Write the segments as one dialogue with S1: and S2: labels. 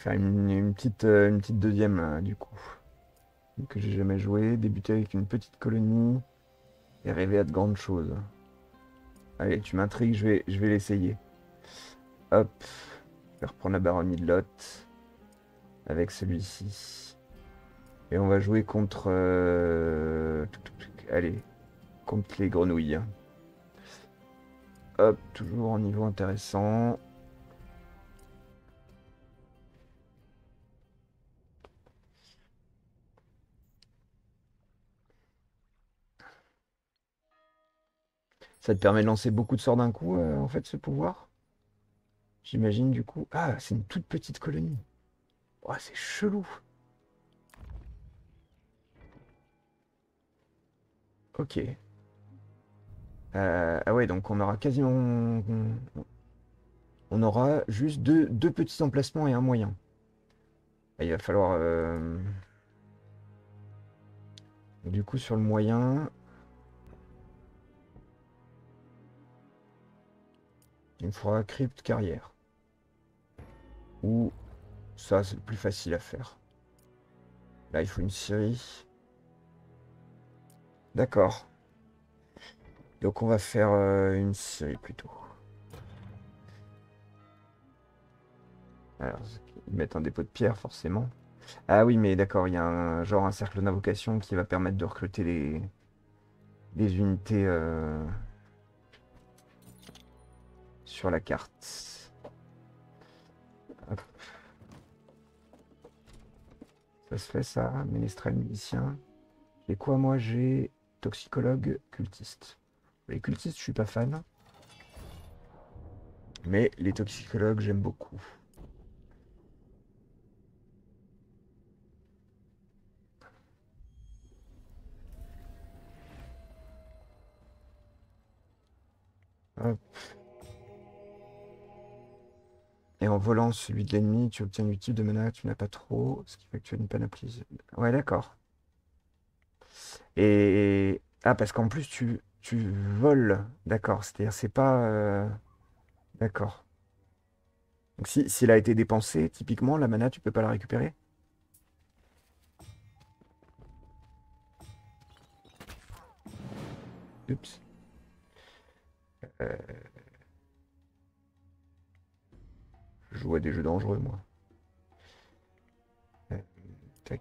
S1: faire une petite deuxième, du coup. Que j'ai jamais joué. Débuter avec une petite colonie et rêver à de grandes choses. Allez, tu m'intrigues, je vais l'essayer. Hop. Je vais reprendre la baronnie de Lot avec celui-ci. Et on va jouer contre... allez, contre les grenouilles. Hop, toujours en niveau intéressant. Ça te permet de lancer beaucoup de sorts d'un coup, en fait, ce pouvoir? J'imagine, du coup. Ah, c'est une toute petite colonie. Oh, c'est chelou. Ok. Ah ouais, donc on aura quasiment... On aura juste deux petits emplacements et un moyen. Ah, il va falloir... Du coup, sur le moyen, il me faudra crypte carrière. Ou ça, c'est le plus facile à faire. Là, il faut une scierie. D'accord. Donc on va faire une scierie plutôt. Alors, ils mettent un dépôt de pierre, forcément. Ah oui, mais d'accord, il y a genre un cercle d'invocation qui va permettre de recruter les unités sur la carte. Hop, ça se fait ça, ménestrel milicien. Et quoi, moi j'ai toxicologue cultiste. Les cultistes, je suis pas fan, mais les toxicologues, j'aime beaucoup. Hop. Et en volant celui de l'ennemi, tu obtiens l'utile de mana, tu n'as pas trop, ce qui fait que tu as une panoplie. Ouais, d'accord. Et... Ah, parce qu'en plus, tu voles. D'accord, c'est-à-dire, c'est pas... D'accord. Donc si, s'il a été dépensé, typiquement, la mana, tu peux pas la récupérer? Oups. Euh, je joue à des jeux dangereux, moi. Euh, tac.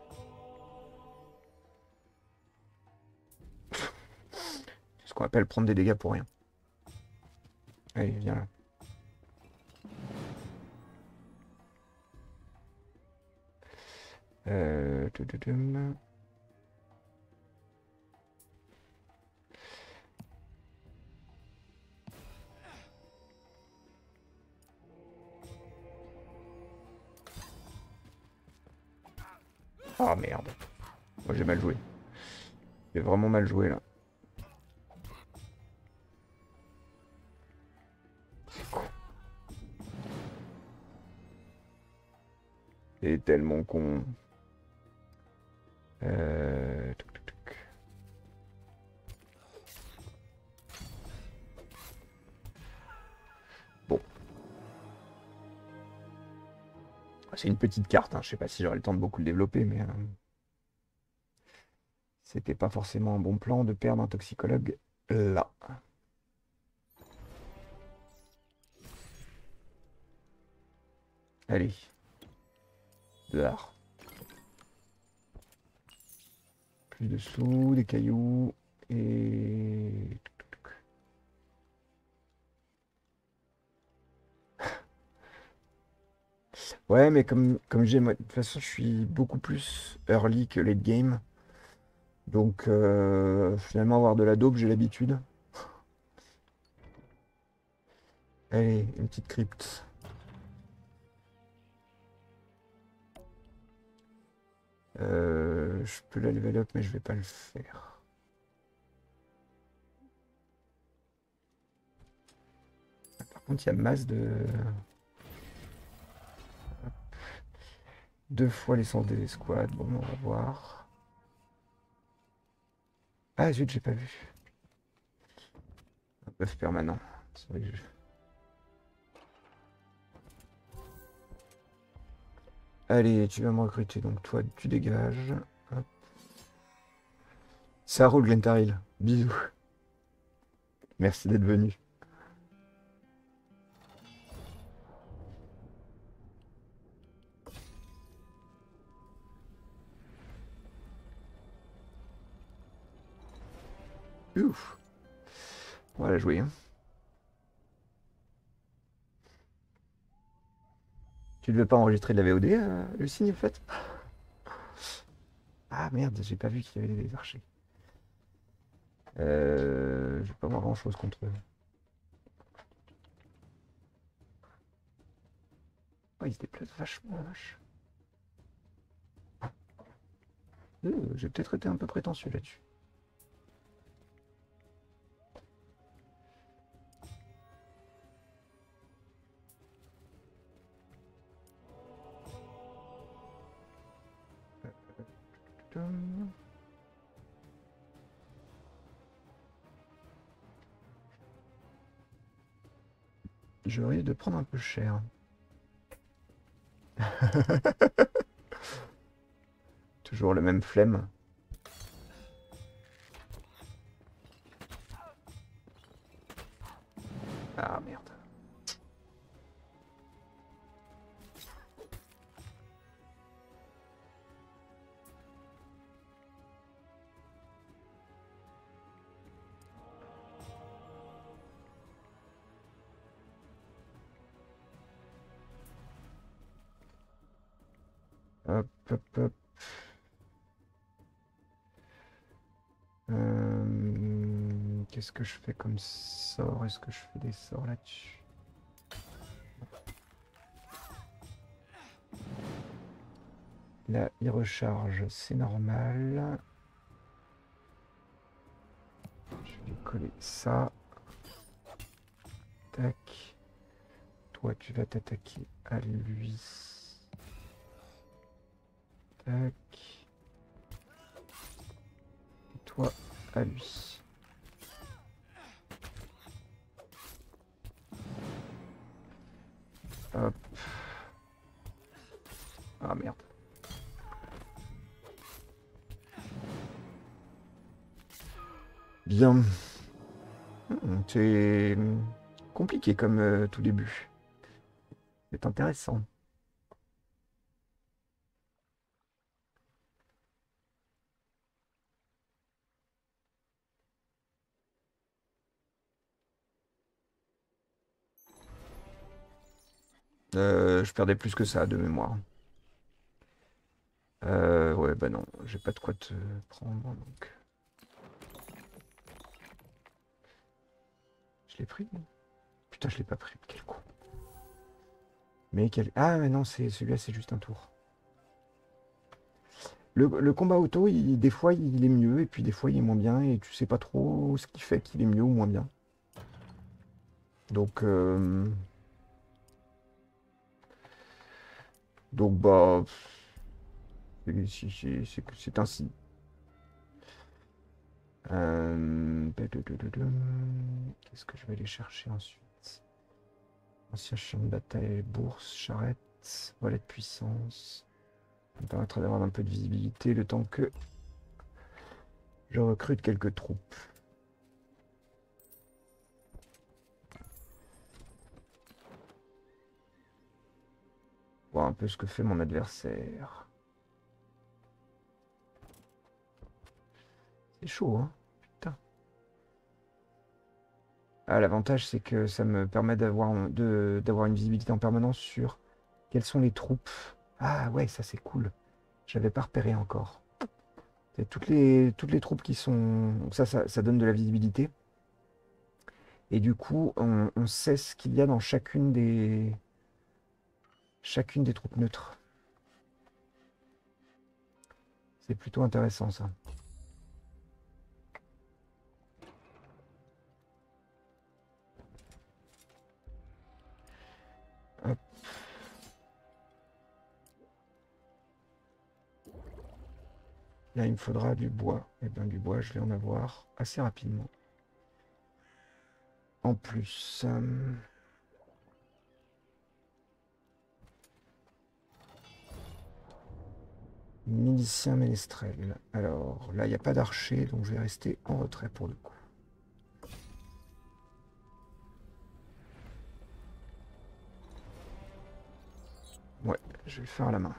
S1: C'est ce qu'on appelle prendre des dégâts pour rien. Allez, viens là. Tududum. Ah merde. Moi j'ai mal joué. J'ai vraiment mal joué là. C'est con. C'est tellement con. Tuc. Bon, c'est une petite carte, hein. Je sais pas si j'aurai le temps de beaucoup le développer, mais c'était pas forcément un bon plan de perdre un toxicologue là. Allez, dehors. Plus de sous, des cailloux et... Ouais, mais comme j'ai... moi, de toute façon, je suis beaucoup plus early que late game. Donc, finalement, avoir de la dope, j'ai l'habitude. Allez, une petite crypte. Je peux la level up, mais je vais pas le faire. Par contre, il y a masse de... Deux fois l'essence des escouades. Bon, on va voir. Ah zut, j'ai pas vu. Un buff permanent. C'est vrai que Allez, tu vas me recruter, donc toi, tu dégages. Hop. Ça roule, Glentaril. Bisous. Merci d'être venu. Ouf. On va la jouer, hein. Tu ne veux pas enregistrer de la VOD, le signe, en fait? Ah merde, j'ai pas vu qu'il y avait des archers. Je vais pas avoir grand chose contre eux. Oh, ils se déplacent vachement, la vache. J'ai peut-être été un peu prétentieux là-dessus. Je risque de prendre un peu cher. Toujours le même flemme. Ah merde. Hop, hop, hop. Qu'est-ce que je fais comme sort? Est-ce que je fais des sorts là-dessus? Là, il recharge, c'est normal. Je vais coller ça. Tac. Toi, tu vas t'attaquer à lui. Tac. Et toi, à lui. Hop. Ah merde. Bien. C'est compliqué comme tout début. C'est intéressant. Je perdais plus que ça de mémoire. Ouais, bah non, j'ai pas de quoi te prendre, donc... Je l'ai pris? Putain, je l'ai pas pris, quel con. Mais quel... Ah, mais non, celui-là, c'est juste un tour. Le combat auto, des fois, il est mieux, et puis des fois, il est moins bien, et tu sais pas trop ce qui fait qu'il est mieux ou moins bien. Donc, bah... C'est ainsi. Qu'est-ce que je vais aller chercher ensuite? Ancien champ de bataille, bourse, charrette, volet de puissance. Ça me permettra d'avoir un peu de visibilité le temps que je recrute quelques troupes. Voir un peu ce que fait mon adversaire. C'est chaud, hein? Putain. Ah, l'avantage, c'est que ça me permet d'avoir une visibilité en permanence sur quelles sont les troupes. Ah ouais, ça c'est cool. J'avais pas repéré encore. C'est toutes les troupes qui sont... Ça donne de la visibilité. Et du coup, on sait ce qu'il y a dans chacune des troupes neutres. C'est plutôt intéressant, ça. Hop. Là, il me faudra du bois. Et bien, du bois, je vais en avoir assez rapidement. En plus... Milicien ménestrel. Alors là, il n'y a pas d'archer, donc je vais rester en retrait pour le coup. Ouais, je vais le faire à la main.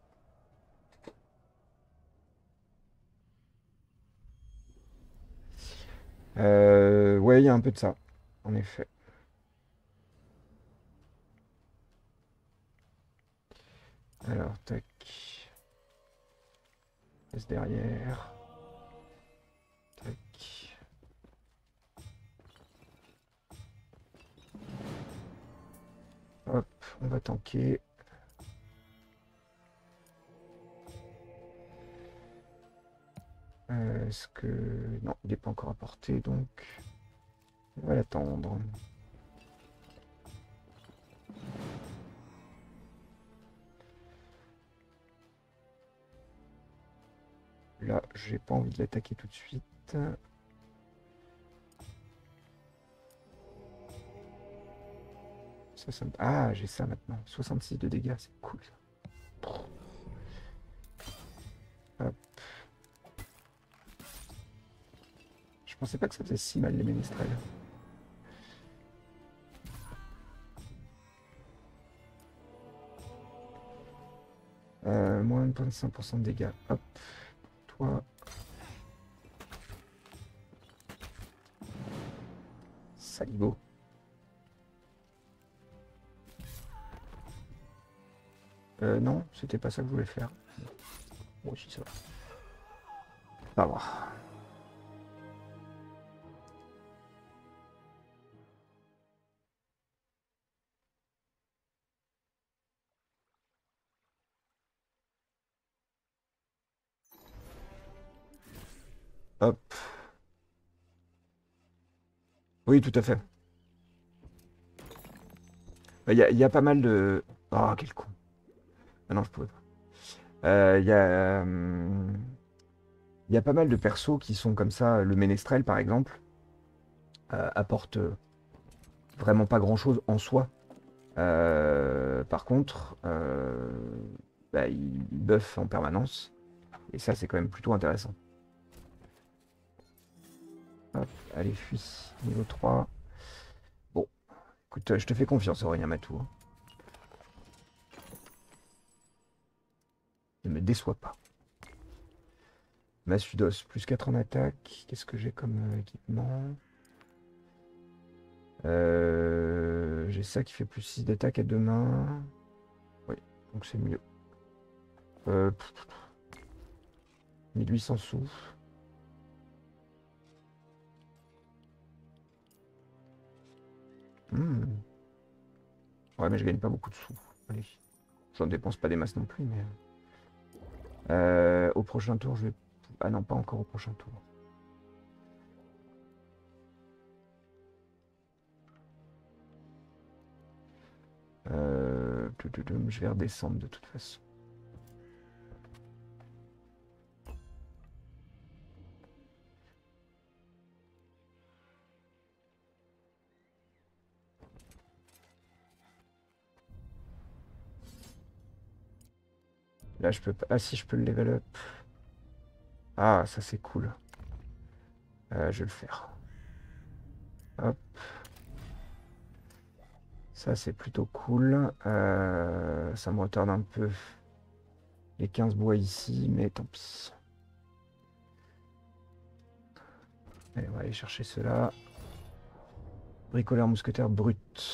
S1: Ouais, il y a un peu de ça, en effet. Alors, tac. Passe derrière. Tac. Hop, on va tanker. Est-ce que... Non, il n'est pas encore à portée, donc... On va l'attendre. Là, j'ai pas envie de l'attaquer tout de suite. Ah, j'ai ça maintenant. 66 de dégâts, c'est cool ça. Hop. Je pensais pas que ça faisait si mal les ménestrels. Moins de 25% de dégâts. Hop. Toi. Saligo. Non, c'était pas ça que je voulais faire. Bon, si ça va. Pas grave. Hop. Oui, tout à fait. Il y a pas mal de... Oh, quel con. Ah non, je pouvais pas. Il y a pas mal de persos qui sont comme ça. Le ménestrel, par exemple, apporte vraiment pas grand-chose en soi. Par contre, bah, il buff en permanence. Et ça, c'est quand même plutôt intéressant. Hop, allez, fuis. Niveau 3. Bon, écoute, je te fais confiance, Aurélien Matou, hein. Ne me déçois pas. Massudos, plus 4 en attaque. Qu'est-ce que j'ai comme équipement? J'ai ça qui fait plus 6 d'attaque à deux mains. Oui, donc c'est mieux. 1800 sous. Hmm. Ouais, mais je gagne pas beaucoup de sous. Allez. J'en dépense pas des masses non plus, mais... au prochain tour, je vais... Ah non, pas encore au prochain tour. Je vais redescendre de toute façon. Là, je peux pas... Ah si, je peux le level up. Ah, ça c'est cool. Je vais le faire. Hop. Ça, c'est plutôt cool. Ça me retarde un peu les 15 bois ici, mais tant pis. Allez, on va aller chercher cela. Bricoleur mousquetaire brut.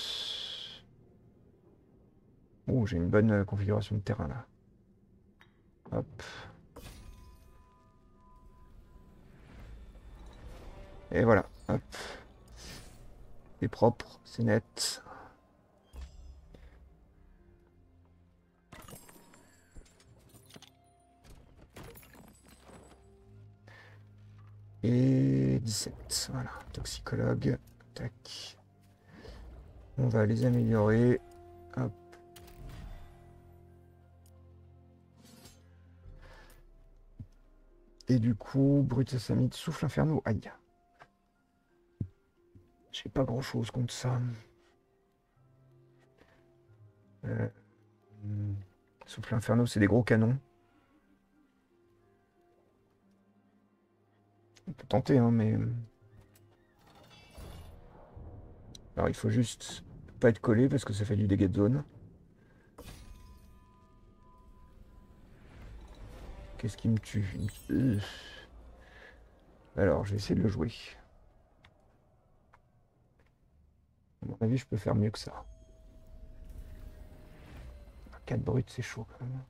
S1: Oh, j'ai une bonne configuration de terrain là. Hop. Et voilà. Hop. C'est propre, c'est net. Et 17. Voilà. Toxicologue. Tac. On va les améliorer. Hop. Et du coup, brut sassamite, souffle infernaux. Aïe. J'ai pas grand chose contre ça. Euh, Souffle infernaux, c'est des gros canons. On peut tenter, hein, mais... Alors, il faut juste pas être collé parce que ça fait du dégât de zone. Qu'est-ce qui me tue? Alors, je vais essayer de le jouer. À mon avis, je peux faire mieux que ça. 4 brutes, c'est chaud quand même.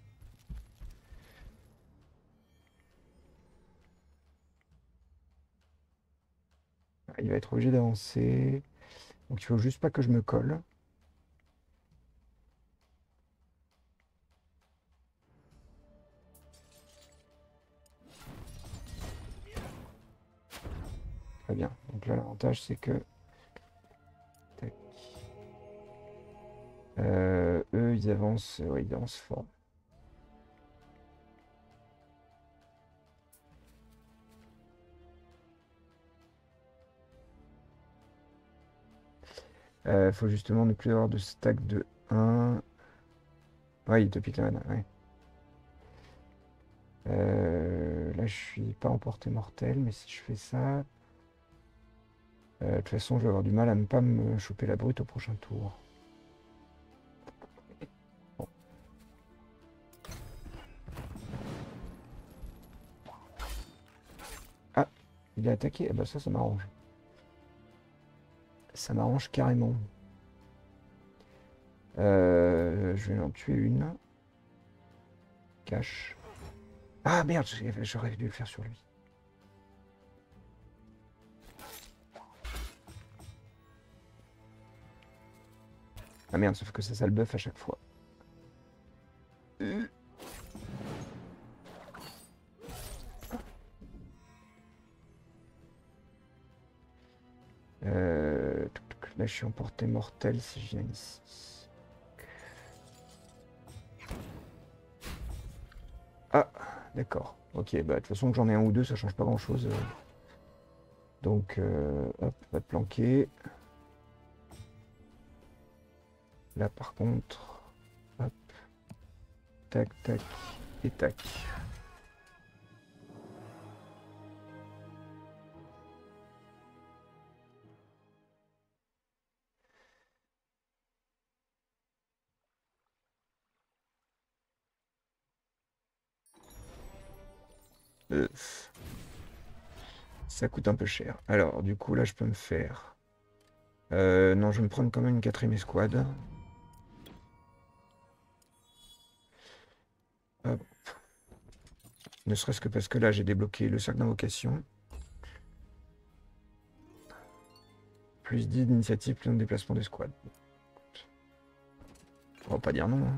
S1: Ah, il va être obligé d'avancer. Donc, il faut juste pas que je me colle. Très bien. Donc là, l'avantage, c'est que... Tac. Eux, ils avancent, ouais, ils avancent fort. Faut justement ne plus avoir de stack de 1. Ouais, il te pique la mana, ouais. Là, je suis pas en portée mortelle, mais si je fais ça... de toute façon, je vais avoir du mal à ne pas me choper la brute au prochain tour. Bon. Ah, il a attaqué. Eh ben ça m'arrange. Ça m'arrange carrément. Je vais en tuer une. Cache. Ah merde, j'aurais dû le faire sur lui. Ah merde, sauf que ça le buff à chaque fois. Là, je suis en portée mortelle si je viens ici. Ah, d'accord. Ok, bah de toute façon que j'en ai un ou deux, ça change pas grand-chose. Donc, hop, va te planquer. Là, par contre, hop, tac, tac, et tac. Euh, Ça coûte un peu cher. Alors, du coup, là, je peux me faire... non, je vais me prendre quand même une quatrième escouade. Hop. Ne serait-ce que parce que là, j'ai débloqué le cercle d'invocation. Plus 10 d'initiative, plus un déplacement d'escouade. On va pas dire non, hein.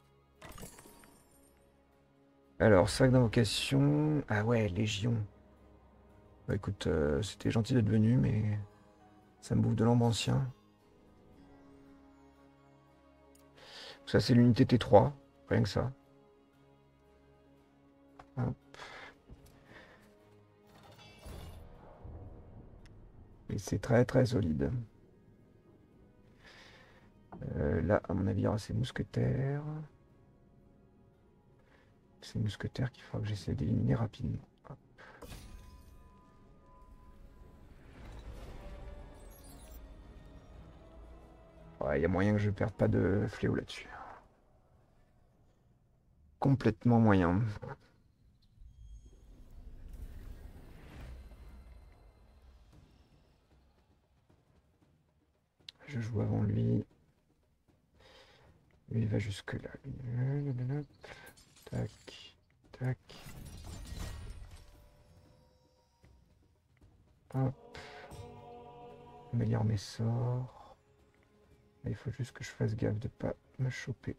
S1: Alors, sac d'invocation... Ah ouais, Légion. Bah écoute, c'était gentil d'être venu, mais... Ça me bouffe de l'ombre ancien. Ça, c'est l'unité T3. Rien que ça. Hop. Et c'est très très solide. Là, à mon avis, il y aura ces mousquetaires. Ces mousquetaires qu'il faudra que j'essaie d'éliminer rapidement. Hop. Ouais, il y a moyen que je perde pas de fléau là-dessus. Complètement moyen. Je joue avant lui. Lui, il va jusque là. Tac, tac. Hop. Améliore mes sorts. Là, il faut juste que je fasse gaffe de pas me choper.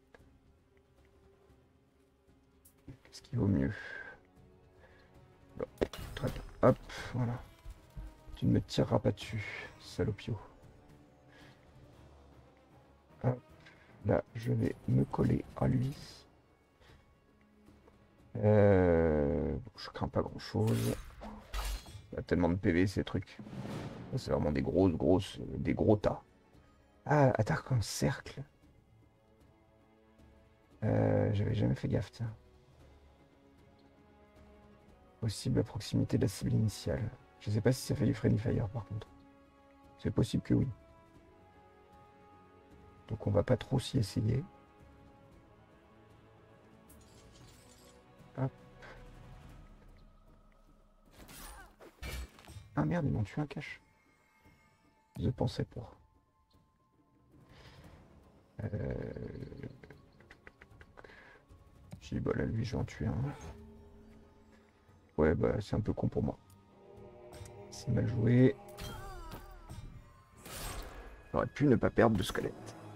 S1: Qu'est-ce qui vaut mieux? Bon, très bien. Hop, voilà. Tu ne me tireras pas dessus, salopio. Hop, là, je vais me coller à lui. Bon, je crains pas grand-chose. Il y a tellement de PV, ces trucs. C'est vraiment des des gros tas. Ah, attaque en cercle. J'avais jamais fait gaffe, tiens. Possible à proximité de la cible initiale. Je sais pas si ça fait du friendly fire par contre. C'est possible que oui. Donc on va pas trop s'y essayer. Hop. Ah merde, ils m'ont tué un cache. Je pensais pour. J'ai dit, bah là, lui, je vais en tuer un. Ouais, bah c'est un peu con pour moi. C'est mal joué. J'aurais pu ne pas perdre de squelette.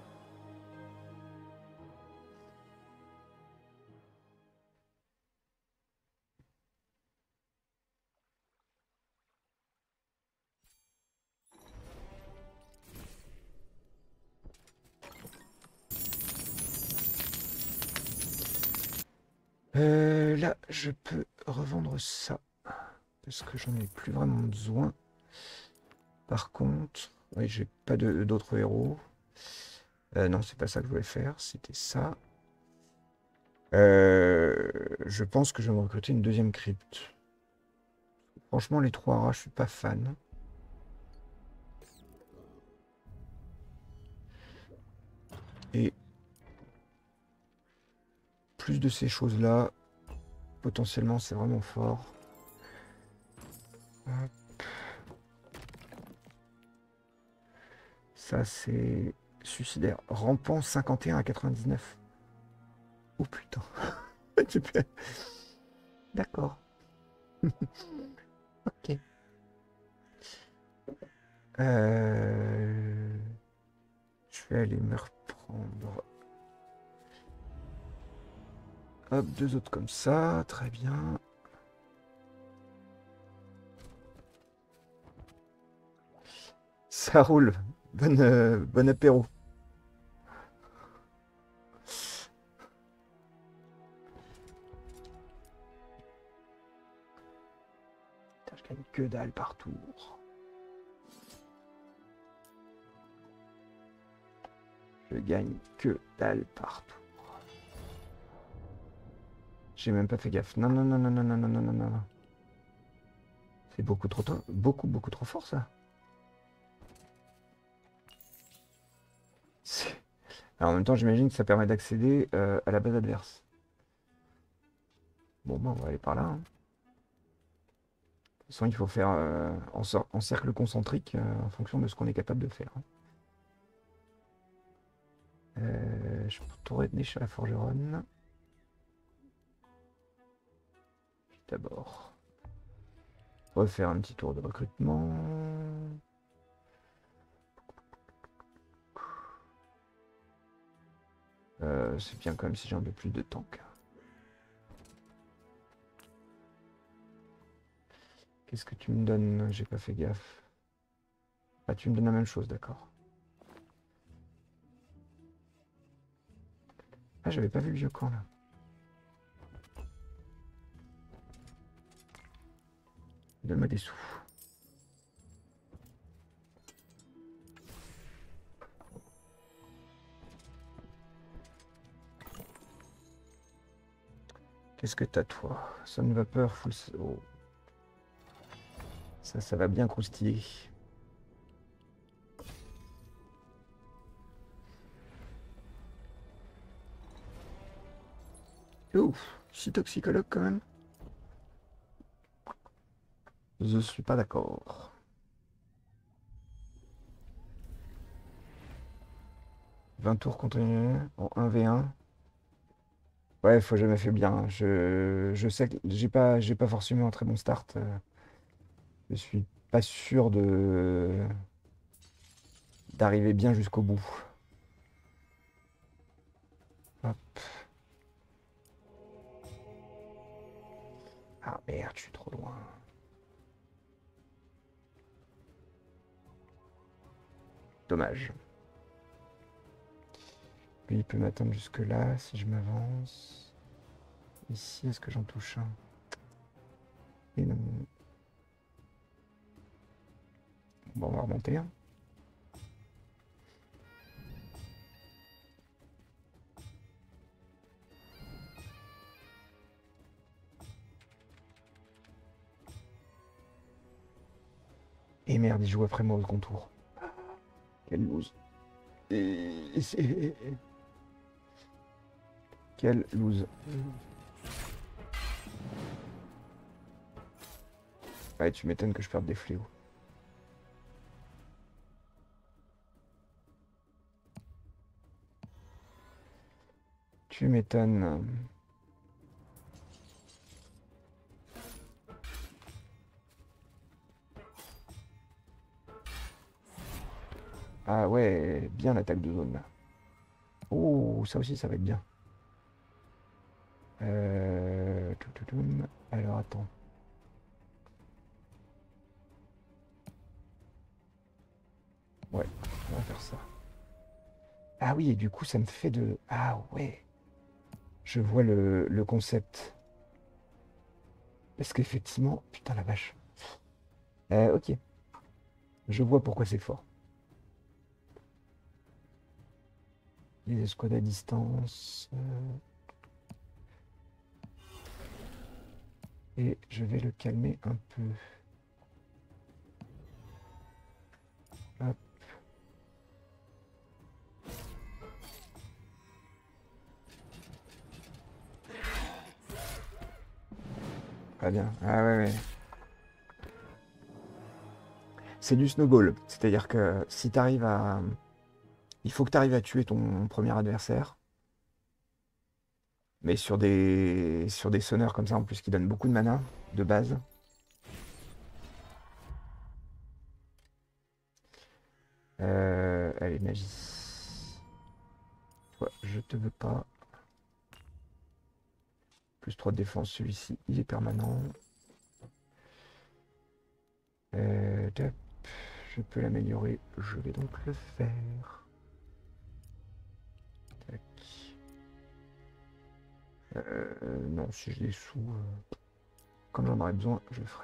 S1: Là, je peux revendre ça. Parce que j'en ai plus vraiment besoin. Par contre, oui, j'ai pas d'autres héros. Non, c'est pas ça que je voulais faire. C'était ça. Je pense que je vais me recruter une deuxième crypte. Franchement, les 3 rats, je suis pas fan. Et plus de ces choses-là, potentiellement, c'est vraiment fort. Hop. Ça, c'est suicidaire. Rampant 51 à 99. Oh putain. D'accord. Ok. Je vais aller me reprendre. Hop, 2 autres comme ça. Très bien. Ça roule. Bon apéro. Putain, je gagne que dalle par tour. Je gagne que dalle par tour. J'ai même pas fait gaffe. Non, non, non, non, non, non, non, non, non, non. C'est beaucoup trop, beaucoup trop fort, ça. Alors, en même temps, j'imagine que ça permet d'accéder à la base adverse. Bon, bah, on va aller par là. Hein. De toute façon, il faut faire en cercle concentrique en fonction de ce qu'on est capable de faire. Hein. Je peux retourner chez la forgeronne. D'abord, refaire un petit tour de recrutement. C'est bien quand même si j'ai un peu plus de tank. Qu'est-ce que tu me donnes? J'ai pas fait gaffe. Ah, tu me donnes la même chose, d'accord. Ah, j'avais pas vu le vieux camp là. Donne-moi des sous. Qu'est-ce que t'as toi? Sonne vapeur, full. Oh. Ça va bien croustiller. Ouf, si toxicologue quand même. Je suis pas d'accord. 20 tours continués en 1v1. Ouais, faut jamais faiblir. Hein. Je sais que j'ai pas forcément un très bon start. Je suis pas sûr d'arriver bien jusqu'au bout. Hop. Ah merde, je suis trop loin. Dommage. Lui, il peut m'atteindre jusque là si je m'avance. Ici, est-ce que j'en touche un? Et non. Bon, on va remonter. Hein. Et merde, il joue après moi au contour. Quelle loose. Quelle loose. Ouais, tu m'étonnes que je perde des fléaux. Tu m'étonnes. Ah ouais, bien l'attaque de zone là. Oh, ça aussi, ça va être bien. Alors attends. Ouais, on va faire ça. Ah oui, et du coup, ça me fait de... Ah ouais, je vois le concept. Parce qu'effectivement... Putain, la vache. Ok, je vois pourquoi c'est fort. Les escouades à distance. Et je vais le calmer un peu. Hop. Très bien. Ah ouais, ouais. C'est du snowball. C'est-à-dire que si tu arrives à... Il faut que tu arrives à tuer ton premier adversaire. Mais sur des sonneurs comme ça, en plus, qui donnent beaucoup de mana, de base. Allez, magie. Toi, je te veux pas. Plus 3 de défense, celui-ci, il est permanent. Tac. Je peux l'améliorer, je vais donc le faire. Tac. Non, si j'ai des sous, comme j'en aurais besoin, je le ferai.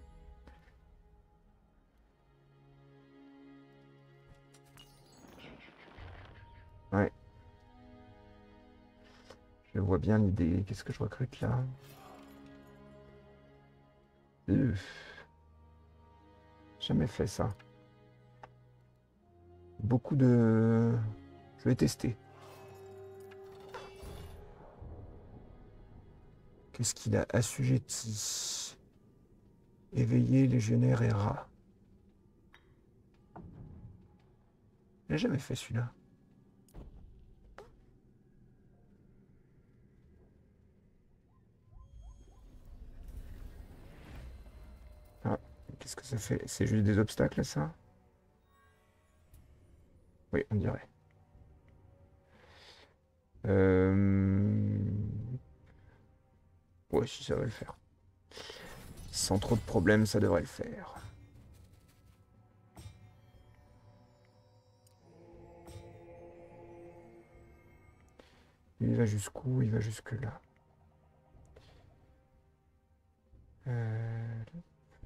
S1: Ouais. Je vois bien l'idée. Qu'est-ce que je recrute là? Jamais fait ça. Beaucoup de... Je vais tester. Qu'est-ce qu'il a assujetti? Éveillé, légionnaire et rat. J'ai jamais fait celui-là. Ah, qu'est-ce que ça fait? C'est juste des obstacles, ça? Oui, on dirait. Ouais, si ça va le faire. Sans trop de problèmes, ça devrait le faire. Il va jusqu'où? Il va jusque là. Euh,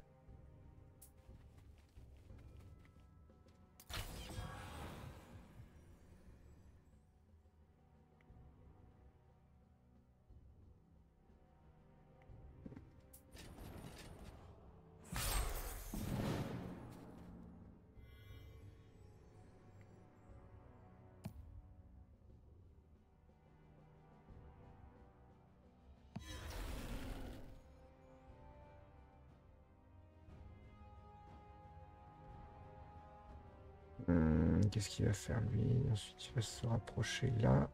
S1: Qu'est-ce qu'il va faire lui? Ensuite, il va se rapprocher là.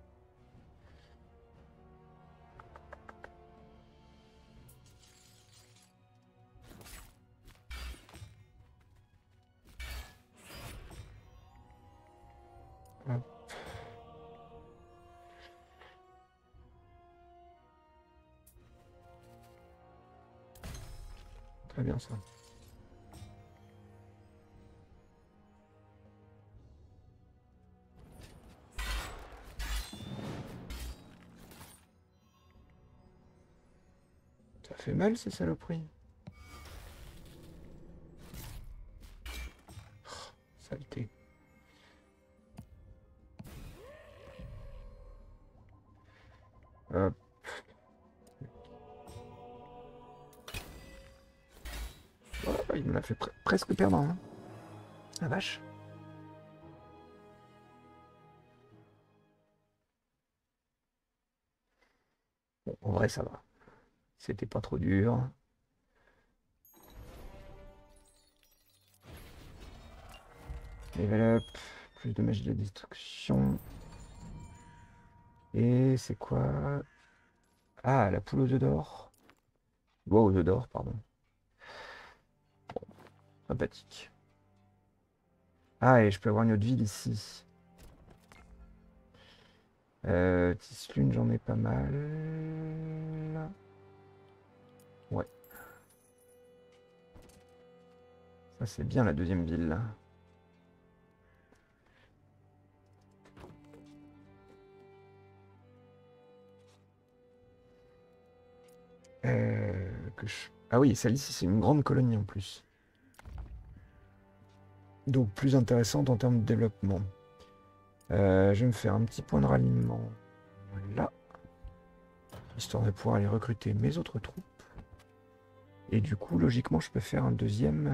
S1: Hop. Très bien ça. Ça fait mal ces saloperies. Oh, saleté. Hop. Oh, il me l'a fait presque perdre, hein. La vache. Bon, en vrai, ça va. C'était pas trop dur. Level up. Plus de magie de destruction. Et c'est quoi? Ah, la poule aux œufs d'or. Wow, aux œufs d'or, pardon. Sympathique. Ah, et je peux avoir une autre ville ici. Tislune, j'en ai pas mal. Ouais. Ça, c'est bien la deuxième ville, là. Ah oui, celle-ci, c'est une grande colonie en plus. Donc plus intéressante en termes de développement. Je vais me faire un petit point de ralliement là, histoire de pouvoir aller recruter mes autres troupes. Et du coup, logiquement, je peux faire un deuxième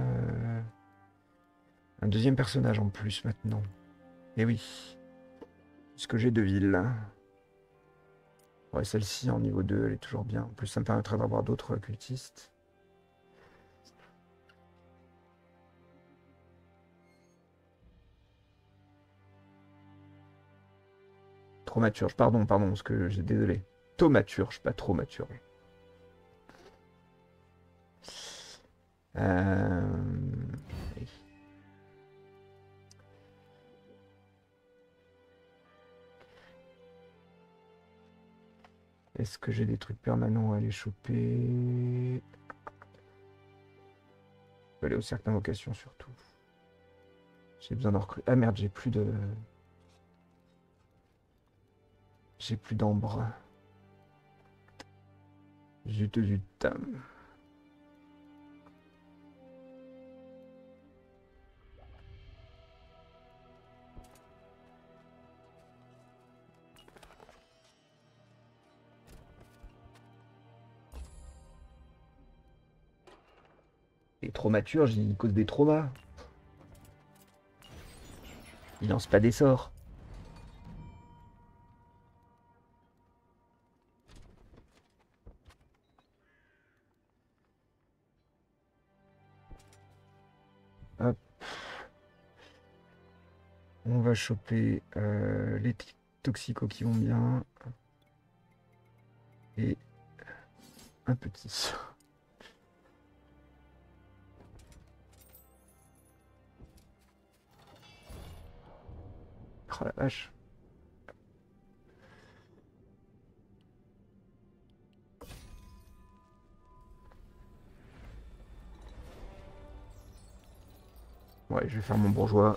S1: personnage en plus maintenant. Et oui, puisque j'ai deux villes. Ouais, celle-ci en niveau 2, elle est toujours bien. En plus, ça me permettra d'avoir d'autres cultistes. Thaumaturge, pardon, parce que j'ai désolé. Thaumaturge, pas Thaumaturge. Oui. Est-ce que j'ai des trucs permanents à aller choper? Je peux aller au cercle d'invocation surtout. J'ai besoin d'en recruter. Ah merde, j'ai plus de. J'ai plus d'ambre. Zut zut. Les thaumaturges, ils causent des traumas. Ils lancent pas des sorts. Hop. On va choper les toxicos qui vont bien. Et un petit. Oh la vache. Ouais, je vais faire mon bourgeois.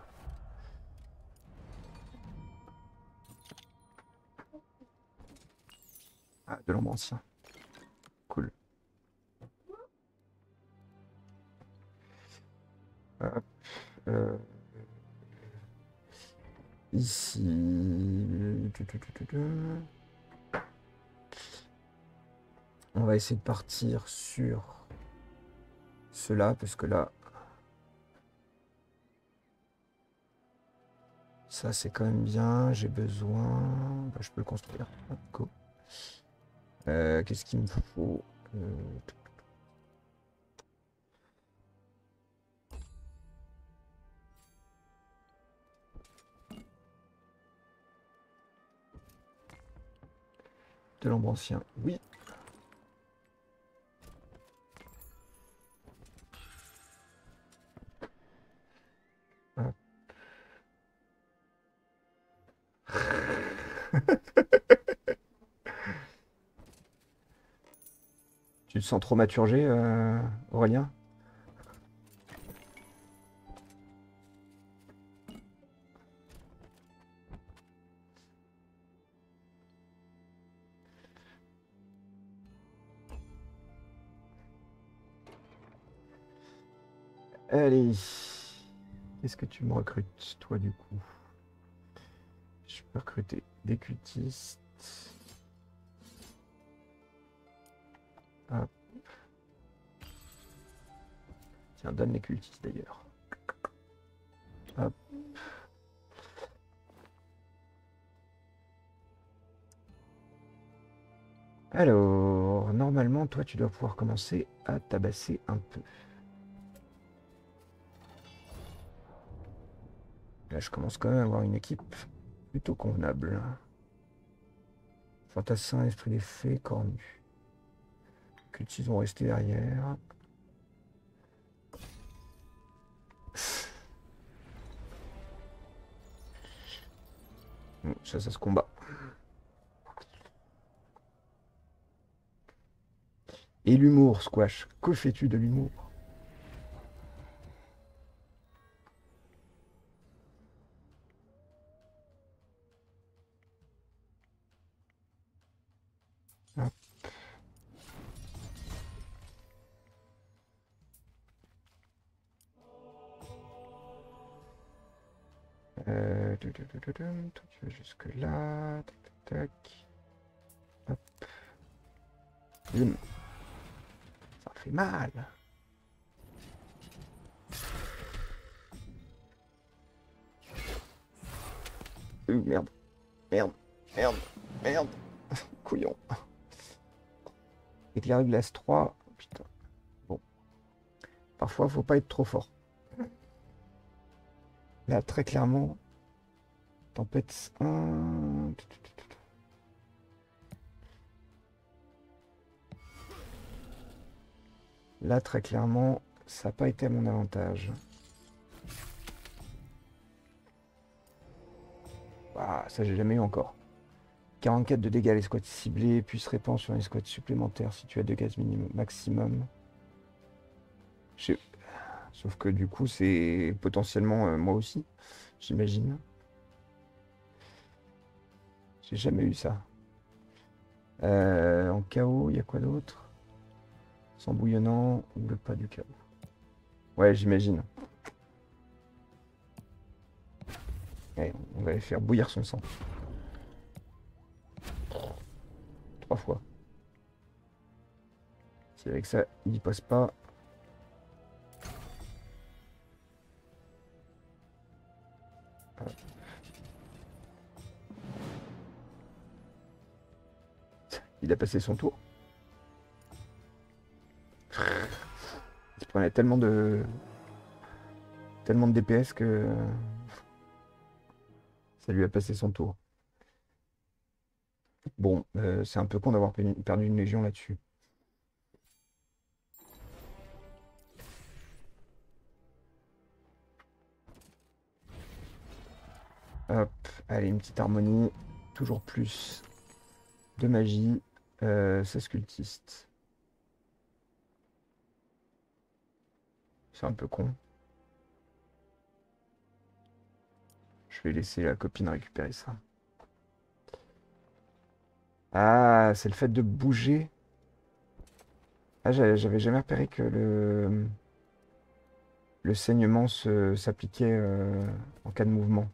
S1: Ah, de l'ombre ancien. Cool. Hop. euh, Ici. On va essayer de partir sur cela, parce que là, ça c'est quand même bien. J'ai besoin. Bah, je peux le construire. Hop, go. Qu'est-ce qu'il me faut? De l'ombre ancien. Oui. Hop. Tu te sens trop maturgé, Aurélien? Allez. Qu'est-ce que tu me recrutes, toi, du coup? Je peux recruter des cultistes. Hop. Tiens, donne les cultistes, d'ailleurs. Hop. Alors, normalement, toi, tu dois pouvoir commencer à tabasser un peu. Là, je commence quand même à avoir une équipe plutôt convenable. Fantassin, esprit des fées, cornu. Cultistes vont rester derrière. Bon, ça se combat. Et l'humour, Squash. Que fais-tu de l'humour? Hop. Toi, tu vas jusque là. Tac, tac, tac. Hop. Bim. Ça fait mal. Merde. Merde. Merde. Merde. Couillon. Éclair de glace 3. Putain. Bon. Parfois, faut pas être trop fort. Là, très clairement, tempête 1. Là, très clairement, ça n'a pas été à mon avantage. Ah, ça, j'ai jamais eu encore. 44 de dégâts à l'escouade ciblée, puis se répand sur une escouade supplémentaire si tu as 2 gaz minimum, maximum. Sauf que du coup, c'est potentiellement moi aussi, j'imagine. J'ai jamais eu ça. En chaos, il y a quoi d'autre? Sang bouillonnant ou le pas du chaos? Ouais, j'imagine. Ouais, on va aller faire bouillir son sang. 3 fois. Si avec ça, il n'y passe pas. Il a passé son tour. Il prenait tellement de DPS que ça lui a passé son tour. Bon, c'est un peu con d'avoir perdu une légion là-dessus. Hop, allez, une petite harmonie. Toujours plus de magie. Ça sculptiste. C'est un peu con. Je vais laisser la copine récupérer ça. Ah, c'est le fait de bouger. Ah, j'avais jamais repéré que le saignement s'appliquait en cas de mouvement.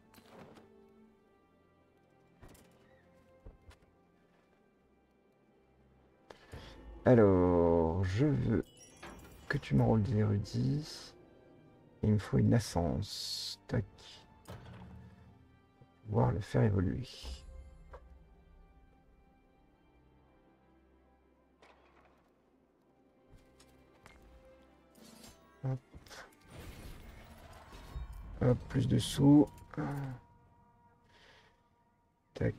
S1: Alors, je veux que tu m'enrôles des érudits. Il me faut une naissance. Tac. Pouvoir le faire évoluer. Hop. Hop, plus de sous. Tac.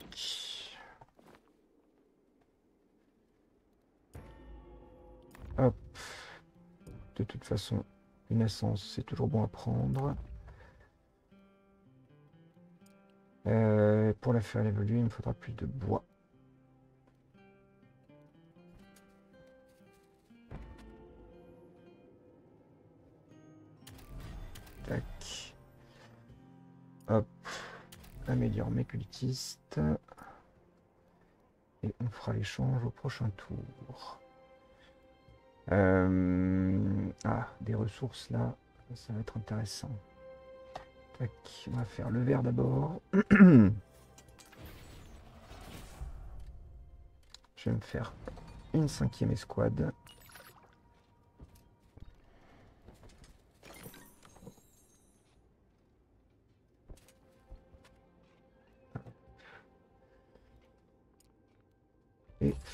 S1: Hop. De toute façon, une essence, c'est toujours bon à prendre. Pour la faire évoluer, il me faudra plus de bois. Tac. Hop. Améliore mes cultistes. Et on fera l'échange au prochain tour. Ah, des ressources là, ça va être intéressant. Tac, on va faire le vert d'abord. Je vais me faire une 5e escouade.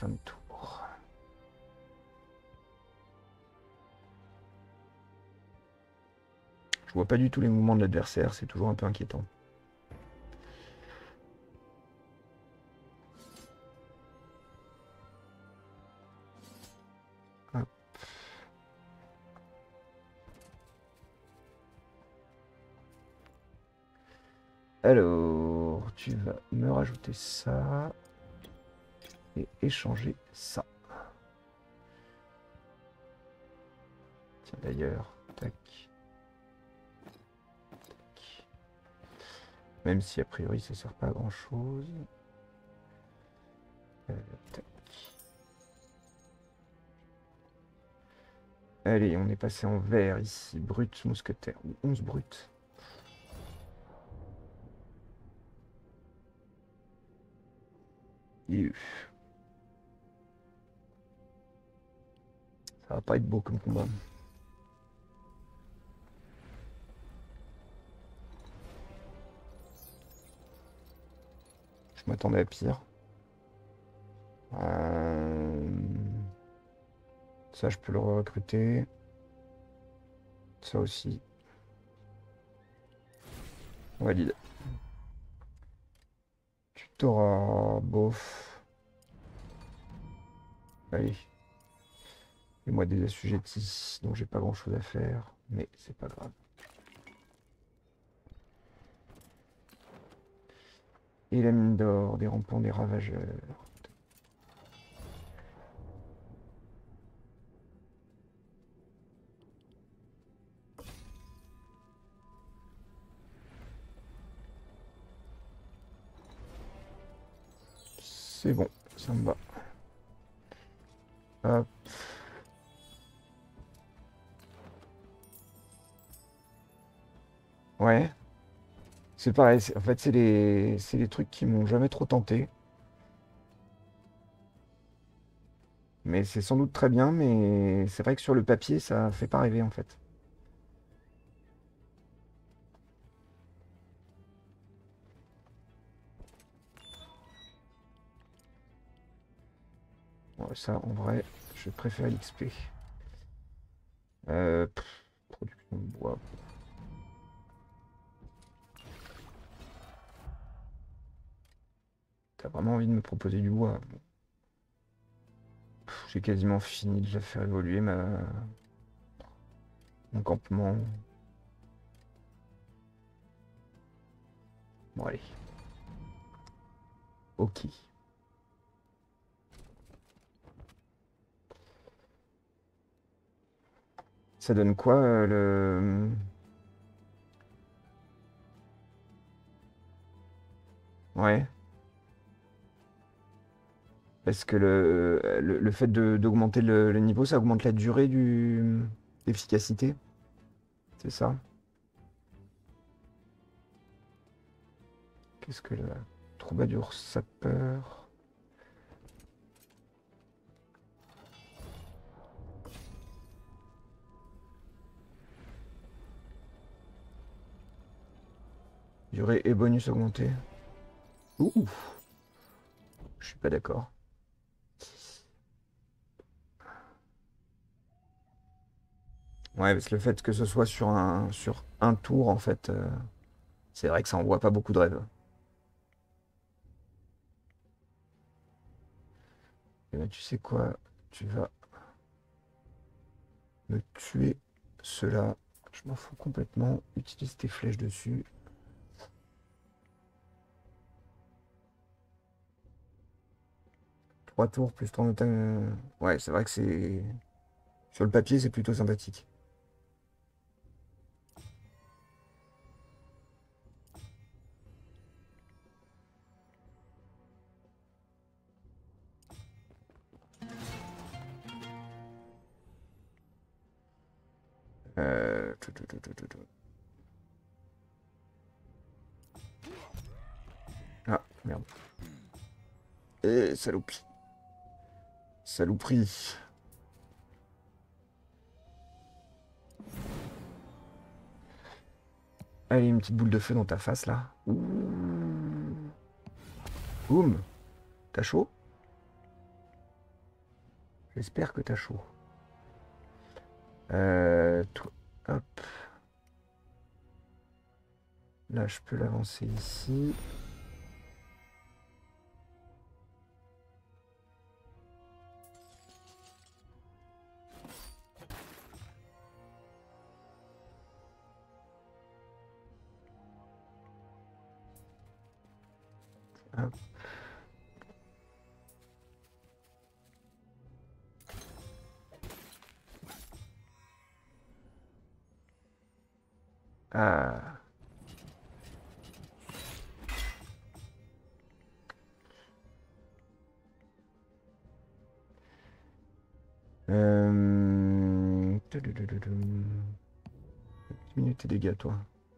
S1: fin de tour. Je vois pas du tout les mouvements de l'adversaire, c'est toujours un peu inquiétant. Hop. Alors, tu vas me rajouter ça et échanger ça. Tiens d'ailleurs, tac. Tac. Même si a priori ça sert pas à grand chose. Tac. Allez, on est passé en vert ici. Brut mousquetaire. Ou 11 brut. Et ça va pas être beau comme combat. Je m'attendais à pire. Ça, je peux le recruter. Ça aussi. On valide. Tu t'auras bof. Allez. Et moi des assujettis, donc j'ai pas grand chose à faire, mais c'est pas grave. Et la mine d'or, des rampants, des ravageurs. C'est bon, ça me va. Hop. Ouais. C'est pareil, en fait c'est les trucs qui m'ont jamais trop tenté. Mais c'est sans doute très bien, mais c'est vrai que sur le papier, ça fait pas rêver en fait. Ouais, ça, en vrai, je préfère l'XP. Production de bois. T'as vraiment envie de me proposer du bois? J'ai quasiment fini de faire évoluer mon campement. Bon, allez. Ok. Ça donne quoi le... Ouais. Parce que le fait d'augmenter le niveau, ça augmente la durée d'efficacité. C'est ça? Qu'est-ce que le troubadour sapeur? Durée et bonus augmenté. Ouh, je suis pas d'accord. Ouais, parce que le fait que ce soit sur un tour, en fait, c'est vrai que ça envoie pas beaucoup de rêves. Et ben, tu sais quoi? Tu vas me tuer cela. Je m'en fous complètement. Utilise tes flèches dessus. Trois tours plus 3 attaques. Ouais, c'est vrai que c'est... Sur le papier, c'est plutôt sympathique. Tout. Ah, merde. Eh, saloperie. Saloperie. Allez, une petite boule de feu dans ta face, là. Ouh. Boum. T'as chaud? J'espère que t'as chaud. Hop. Là, je peux l'avancer ici. Hop. Ah. Diminue tes dégâts, toi.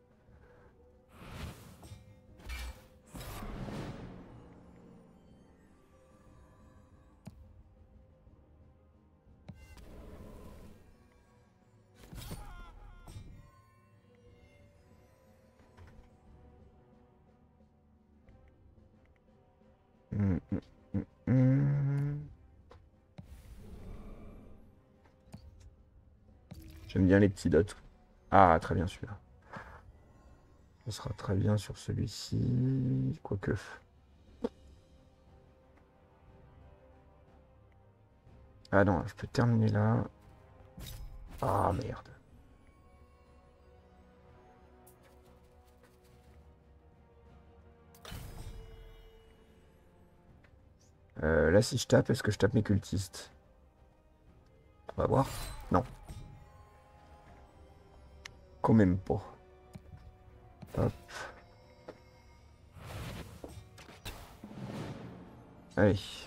S1: Hum, hum, hum, hum. J'aime bien les petits dots. Ah, très bien celui-là. Ça sera très bien sur celui-ci. Quoique. Ah non, je peux terminer là. Ah merde. Là, si je tape, est-ce que je tape mes cultistes? On va voir. Non. Quand même pas. Hop. Allez.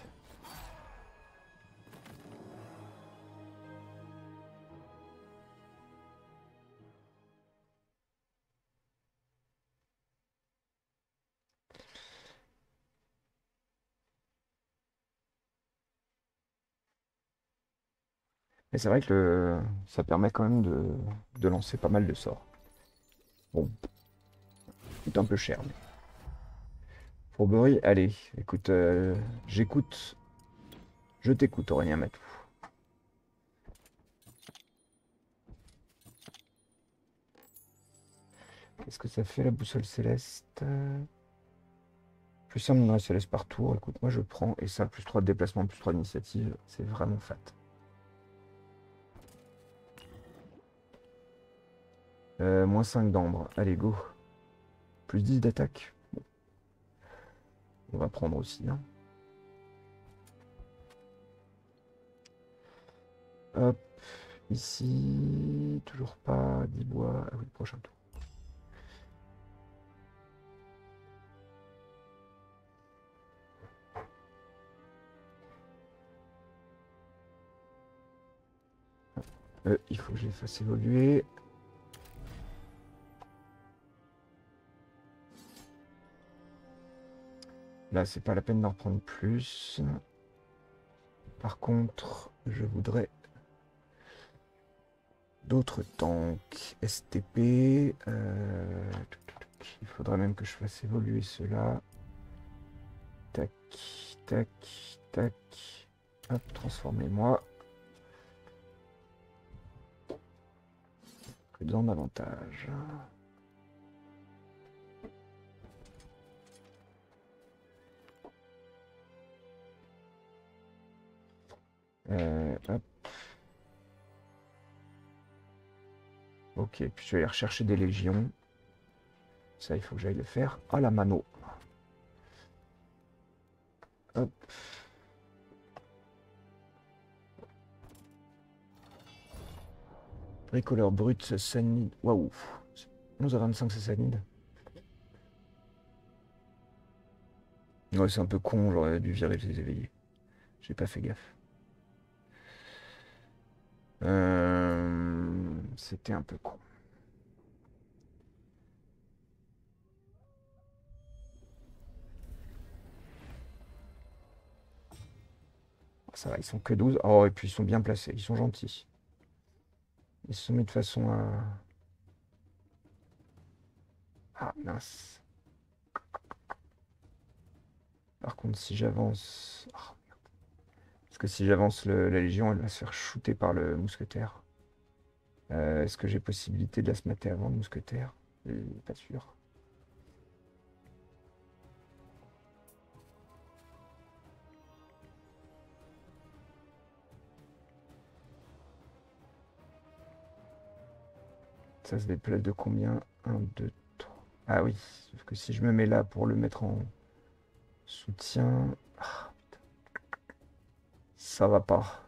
S1: Et c'est vrai que ça permet quand même de lancer pas mal de sorts. Bon, c'est un peu cher. Mais... Fourberie, allez, écoute, j'écoute. Je t'écoute, Aurélien Matou. Qu'est-ce que ça fait la boussole céleste? Plus un minerai céleste par tour. Écoute, moi je prends. Et ça, plus 3 de déplacement, plus 3 d'initiative. C'est vraiment fat. Moins 5 d'ambre. Allez, go. Plus 10 d'attaque. Bon, on va prendre aussi. Hein. Hop. Ici. Toujours pas. 10 bois. Ah oui, prochain tour. Il faut que je les fasse évoluer. Là, c'est pas la peine d'en prendre plus. Par contre, je voudrais d'autres tanks. STP. Il faudrait même que je fasse évoluer ceux-là. Tac, tac, tac. Hop, transformez-moi. Besoin davantage. Hop. Ok, puis je vais aller rechercher des légions. Ça, il faut que j'aille le faire à la mano. Hop. Bricoleur brut, Sanid. Waouh. 11 à 25, c'est Sanid. Ouais, c'est un peu con, j'aurais dû virer les éveillés. J'ai pas fait gaffe. C'était un peu con. Ça va, ils sont que 12. Oh, et puis ils sont bien placés, ils sont gentils. Ils se sont mis de façon à... Ah, mince. Par contre, si j'avance... Oh, Parce que si j'avance la Légion, elle va se faire shooter par le mousquetaire. Est-ce que j'ai possibilité de la se mater avant le mousquetaire? Pas sûr. Ça se déplace de combien? 1, 2, 3. Ah oui, sauf que si je me mets là pour le mettre en soutien... Ah, putain. Ça va pas.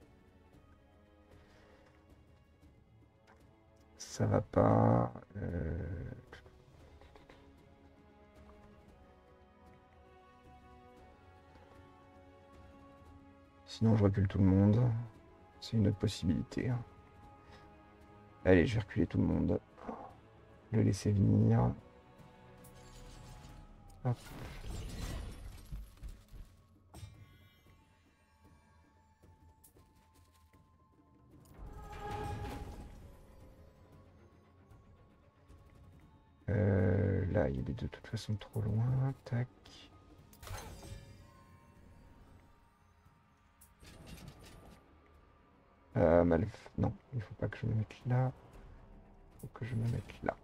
S1: Ça va pas. Sinon, je recule tout le monde. C'est une autre possibilité, hein. Allez, je vais reculer tout le monde. Le laisser venir. Hop. Là, il est de toute façon trop loin. Tac. Non, il faut pas que je me mette là. Il faut que je me mette là.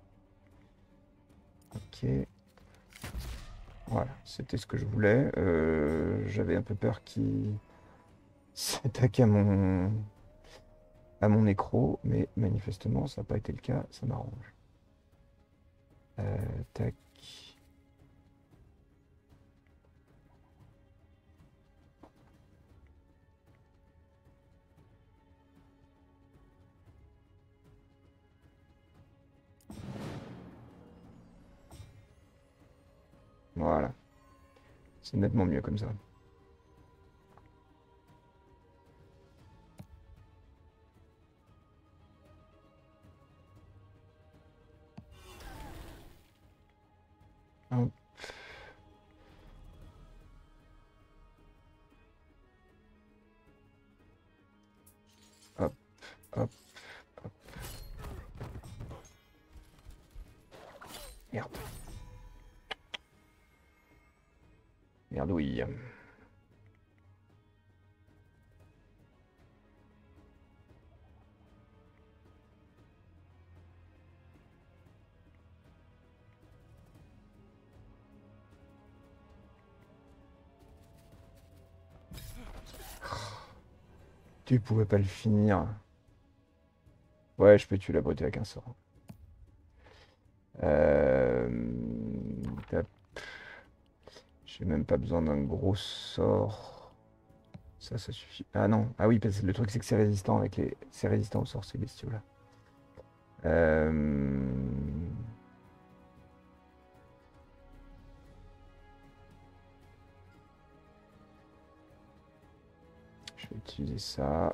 S1: Ok. Voilà, c'était ce que je voulais. J'avais un peu peur qu'il s'attaque à mon écro, mais manifestement, ça n'a pas été le cas. Ça m'arrange. Tac. Voilà. C'est nettement mieux comme ça. Hop. Hop, hop, hop. Merde. Merdouille. Tu pouvais pas le finir. Ouais, je peux tuer la brute avec un sort. Euh... Tac. J'ai même pas besoin d'un gros sort. Ça suffit. Ah non. Ah oui, parce que le truc, c'est que c'est résistant avec les... C'est résistant aux sorts, ces bestiaux-là. Je vais utiliser ça.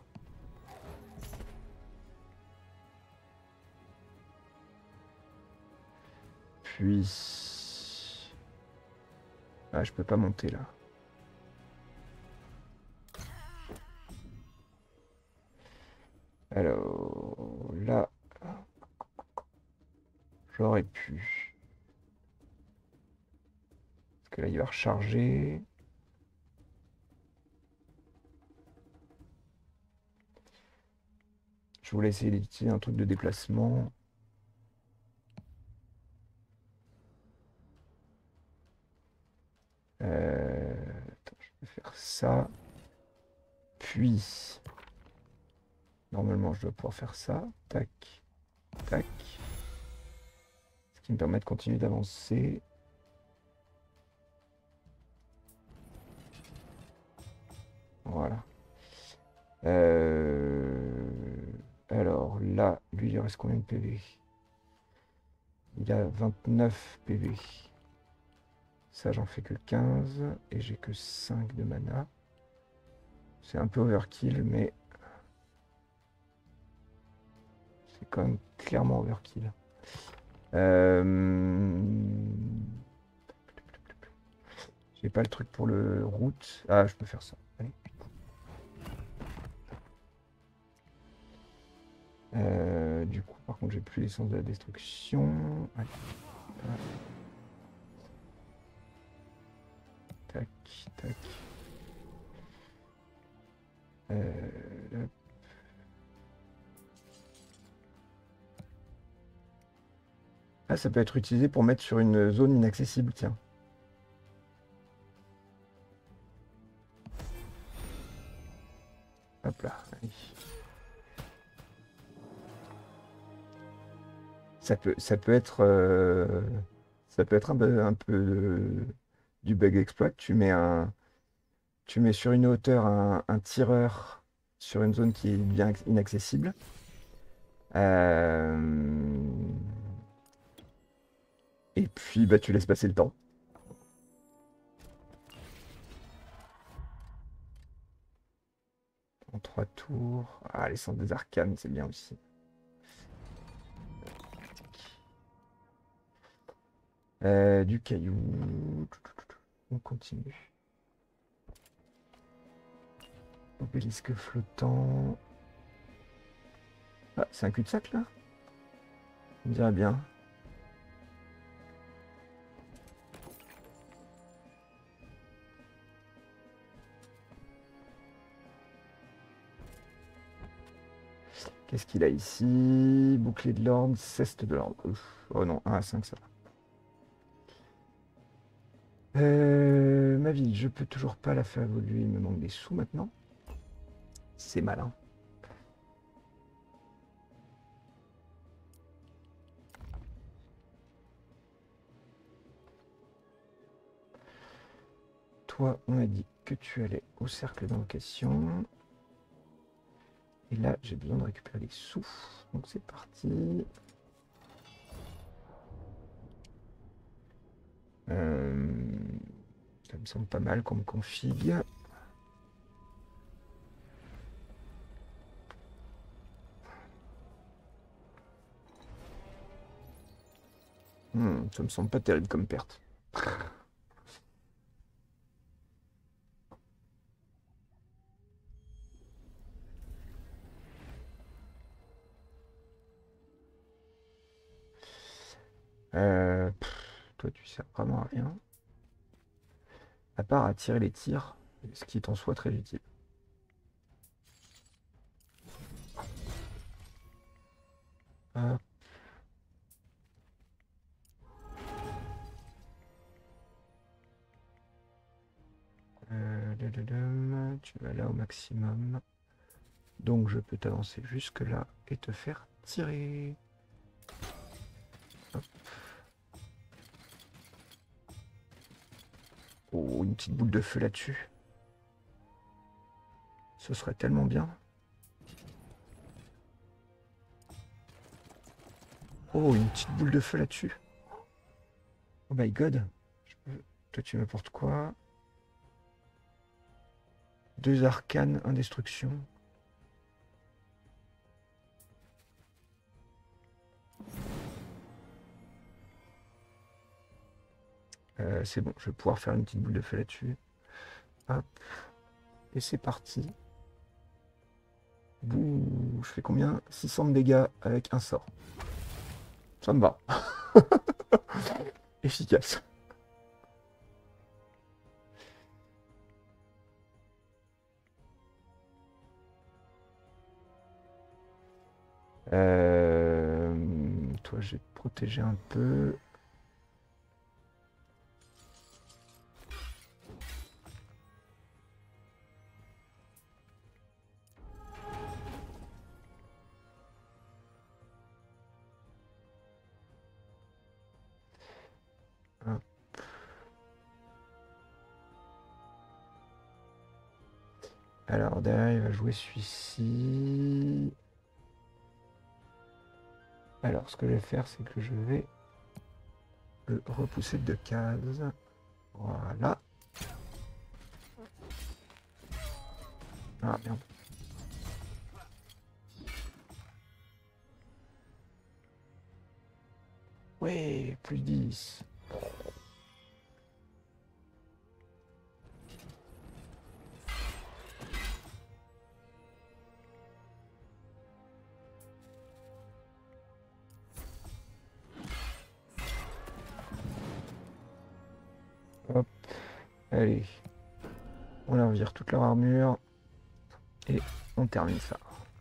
S1: Puis... Ah, je peux pas monter là. Alors... Là... J'aurais pu. Parce que là, il va recharger. Je voulais essayer d'utiliser un truc de déplacement. Attends, je peux faire ça. Puis, normalement, je dois pouvoir faire ça. Tac, tac. Ce qui me permet de continuer d'avancer. Voilà. Alors là, lui, il reste combien de PV? Il a 29 PV. Ça, j'en fais que 15. Et j'ai que 5 de mana. C'est un peu overkill, mais c'est quand même clairement overkill. J'ai pas le truc pour le route. Ah, je peux faire ça. Allez. Du coup, par contre, j'ai plus l'essence de la destruction. Allez. Voilà. Tac, tac. Là. Ah, ça peut être utilisé pour mettre sur une zone inaccessible, tiens. Hop là. Allez. Ça peut être un peu du bug exploit. Tu mets sur une hauteur un tireur sur une zone qui est bien inaccessible. Euh, Et puis bah tu laisses passer le temps. En 3 tours. Ah, les centres des arcanes, c'est bien aussi. Du caillou. On continue. Obélisque flottant. Ah, c'est un cul-de-sac là? On dirait bien. Qu'est-ce qu'il a ici? Bouclier de l'ordre, ceste de l'ordre. Oh non, 1 à 5 ça va. Ma ville, je peux toujours pas la faire évoluer. Il me manque des sous maintenant. C'est malin. Toi, on a dit que tu allais au cercle d'invocation. Et là, j'ai besoin de récupérer des sous. Donc c'est parti. Ça me semble pas mal qu'on me config. Ça me semble pas terrible comme perte. Toi, tu sers vraiment à rien. À part à tirer les tirs, ce qui est en soi très utile. Hop. Tu vas là au maximum. Donc je peux t'avancer jusque là et te faire tirer. Hop. Oh, une petite boule de feu là-dessus. Ce serait tellement bien. Oh, une petite boule de feu là-dessus. Oh my god. Toi, tu m'apportes quoi? 2 arcanes, indestruction. C'est bon, je vais pouvoir faire une petite boule de feu là-dessus. Hop. Et c'est parti. Bouh, je fais combien? 600 de dégâts avec un sort. Ça me va. Efficace. Toi, je vais te protéger un peu. Hop. Alors, derrière, il va jouer celui-ci. Alors, ce que je vais faire, c'est que je vais le repousser de 2 cases. Voilà. Ah, merde. Ouais, plus 10. Hop. Allez. On leur vire toute leur armure. Et on termine ça.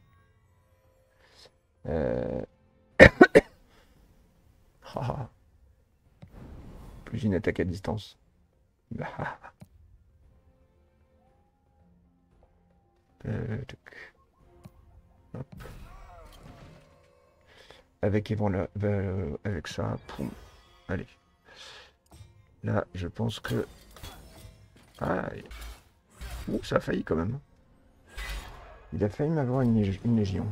S1: Ah. Plus j'ai une attaque à distance. Ah. Tuc. Hop. Avec ça, poum. Allez. Là, je pense que... Ah, ouh, ça a failli quand même. Il a failli m'avoir une légion.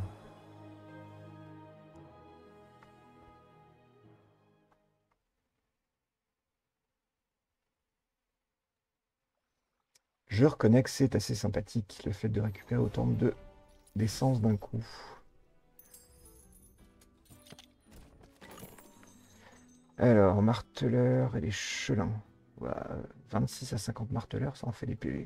S1: Je reconnais que c'est assez sympathique, le fait de récupérer autant d'essence d'un coup. Alors, marteleur et les chelins. Voilà, 26 à 50 marteleurs, ça en fait des PV.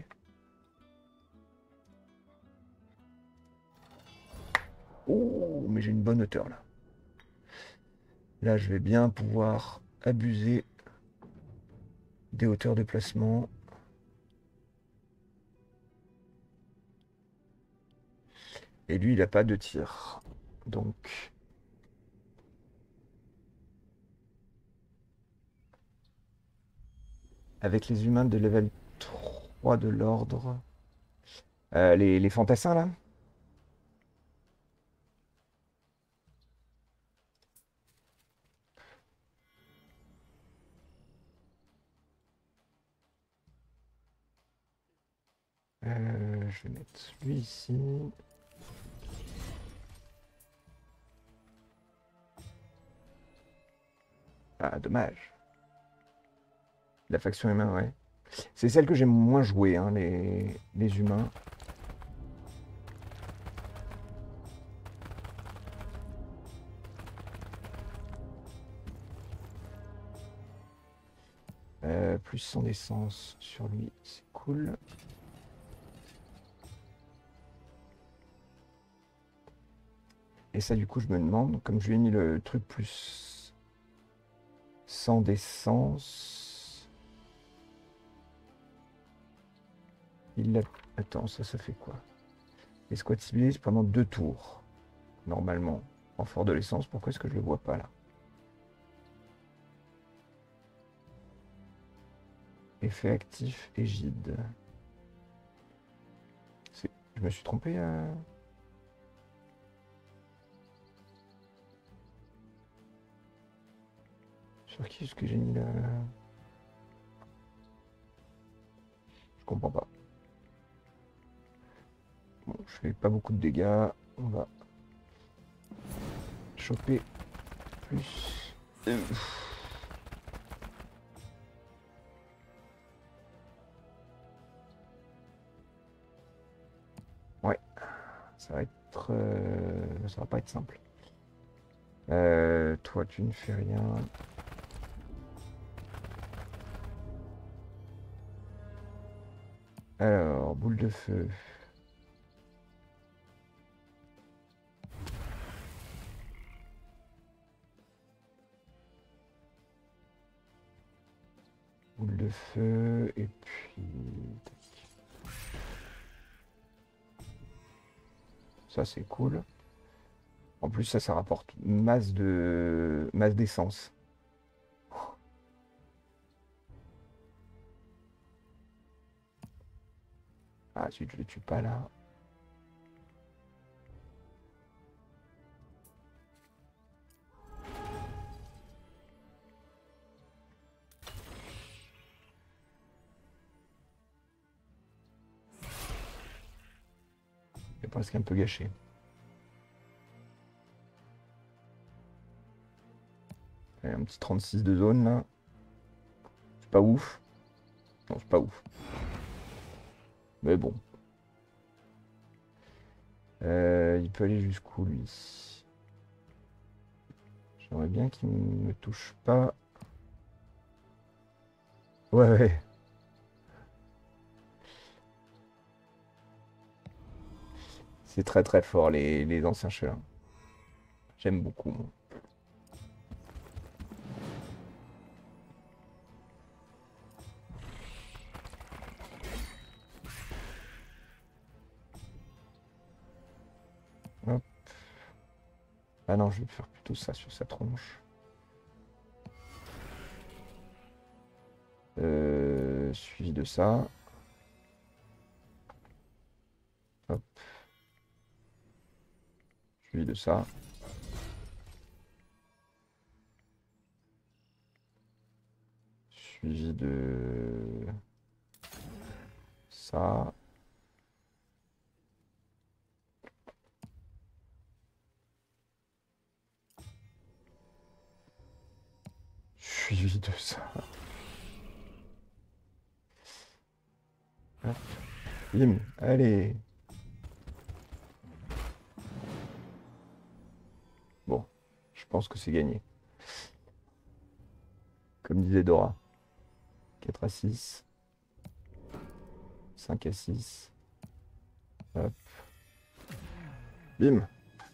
S1: Oh, mais j'ai une bonne hauteur là. Là, je vais bien pouvoir abuser des hauteurs de placement. Et lui, il n'a pas de tir. Donc... Avec les humains de level 3 de l'ordre... les fantassins, là? Je vais mettre lui ici. Ah, dommage. La faction humain, ouais. C'est celle que j'ai moins joué, hein, les humains. Plus son essence sur lui, c'est cool. Et ça, du coup, je me demande, comme je lui ai mis le truc plus 100 d'essence... Il a... Attends, ça fait quoi? Les squats ciblés pendant 2 tours, normalement. En fort de l'essence, pourquoi est-ce que je le vois pas là? Effet actif, égide. Je me suis trompé. Sur qui est-ce que j'ai mis là? Je comprends pas. Bon, je fais pas beaucoup de dégâts. On va choper plus. Ouais, ça va être... ça va pas être simple. Toi, tu ne fais rien. Alors, boule de feu. Boule de feu, et puis... Ça, c'est cool. En plus, ça rapporte masse d'essence. Ah, si je le tue pas là. C'est presque un peu gâché. Allez, un petit 36 de zone là. C'est pas ouf. Non, c'est pas ouf. Mais bon. Il peut aller jusqu'où lui? J'aimerais bien qu'il ne me touche pas. Ouais, ouais. C'est très très fort les anciens chelins. J'aime beaucoup. Moi. Ah non, je vais faire plutôt ça sur sa tronche. Suivi de ça. Hop. Suivi de ça. Suivi de ça. Suivi de ça. Hop. Bim. Allez. Bon, je pense que c'est gagné. Comme disait Dora. 4 à 6. 5 à 6. Hop. Bim.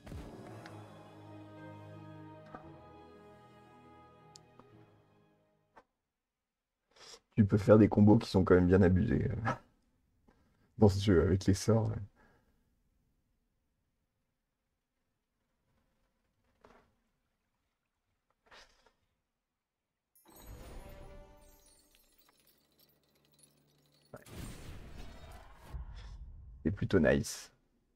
S1: Tu peux faire des combos qui sont quand même bien abusés dans ce jeu avec les sorts. C'est plutôt nice.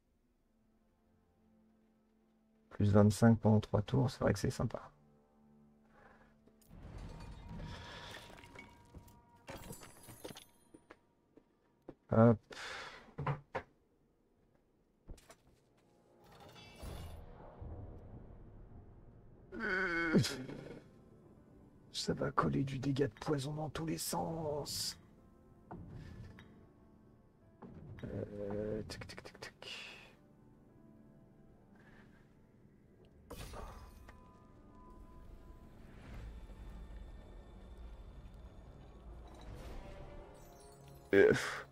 S1: Plus 25 pendant 3 tours, c'est vrai que c'est sympa. Hop. Ça va coller du dégât de poison dans tous les sens. Tic, tic, tic, tic. Euh,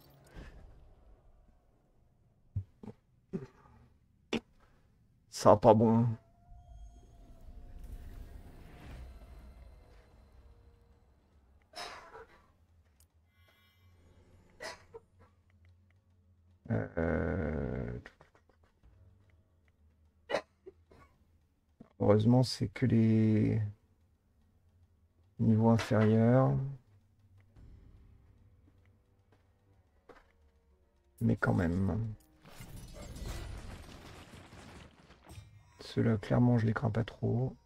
S1: Ça sera pas bon. Euh, Heureusement, c'est que les niveaux inférieurs. Mais quand même. Ceux-là, clairement, je les crains pas trop.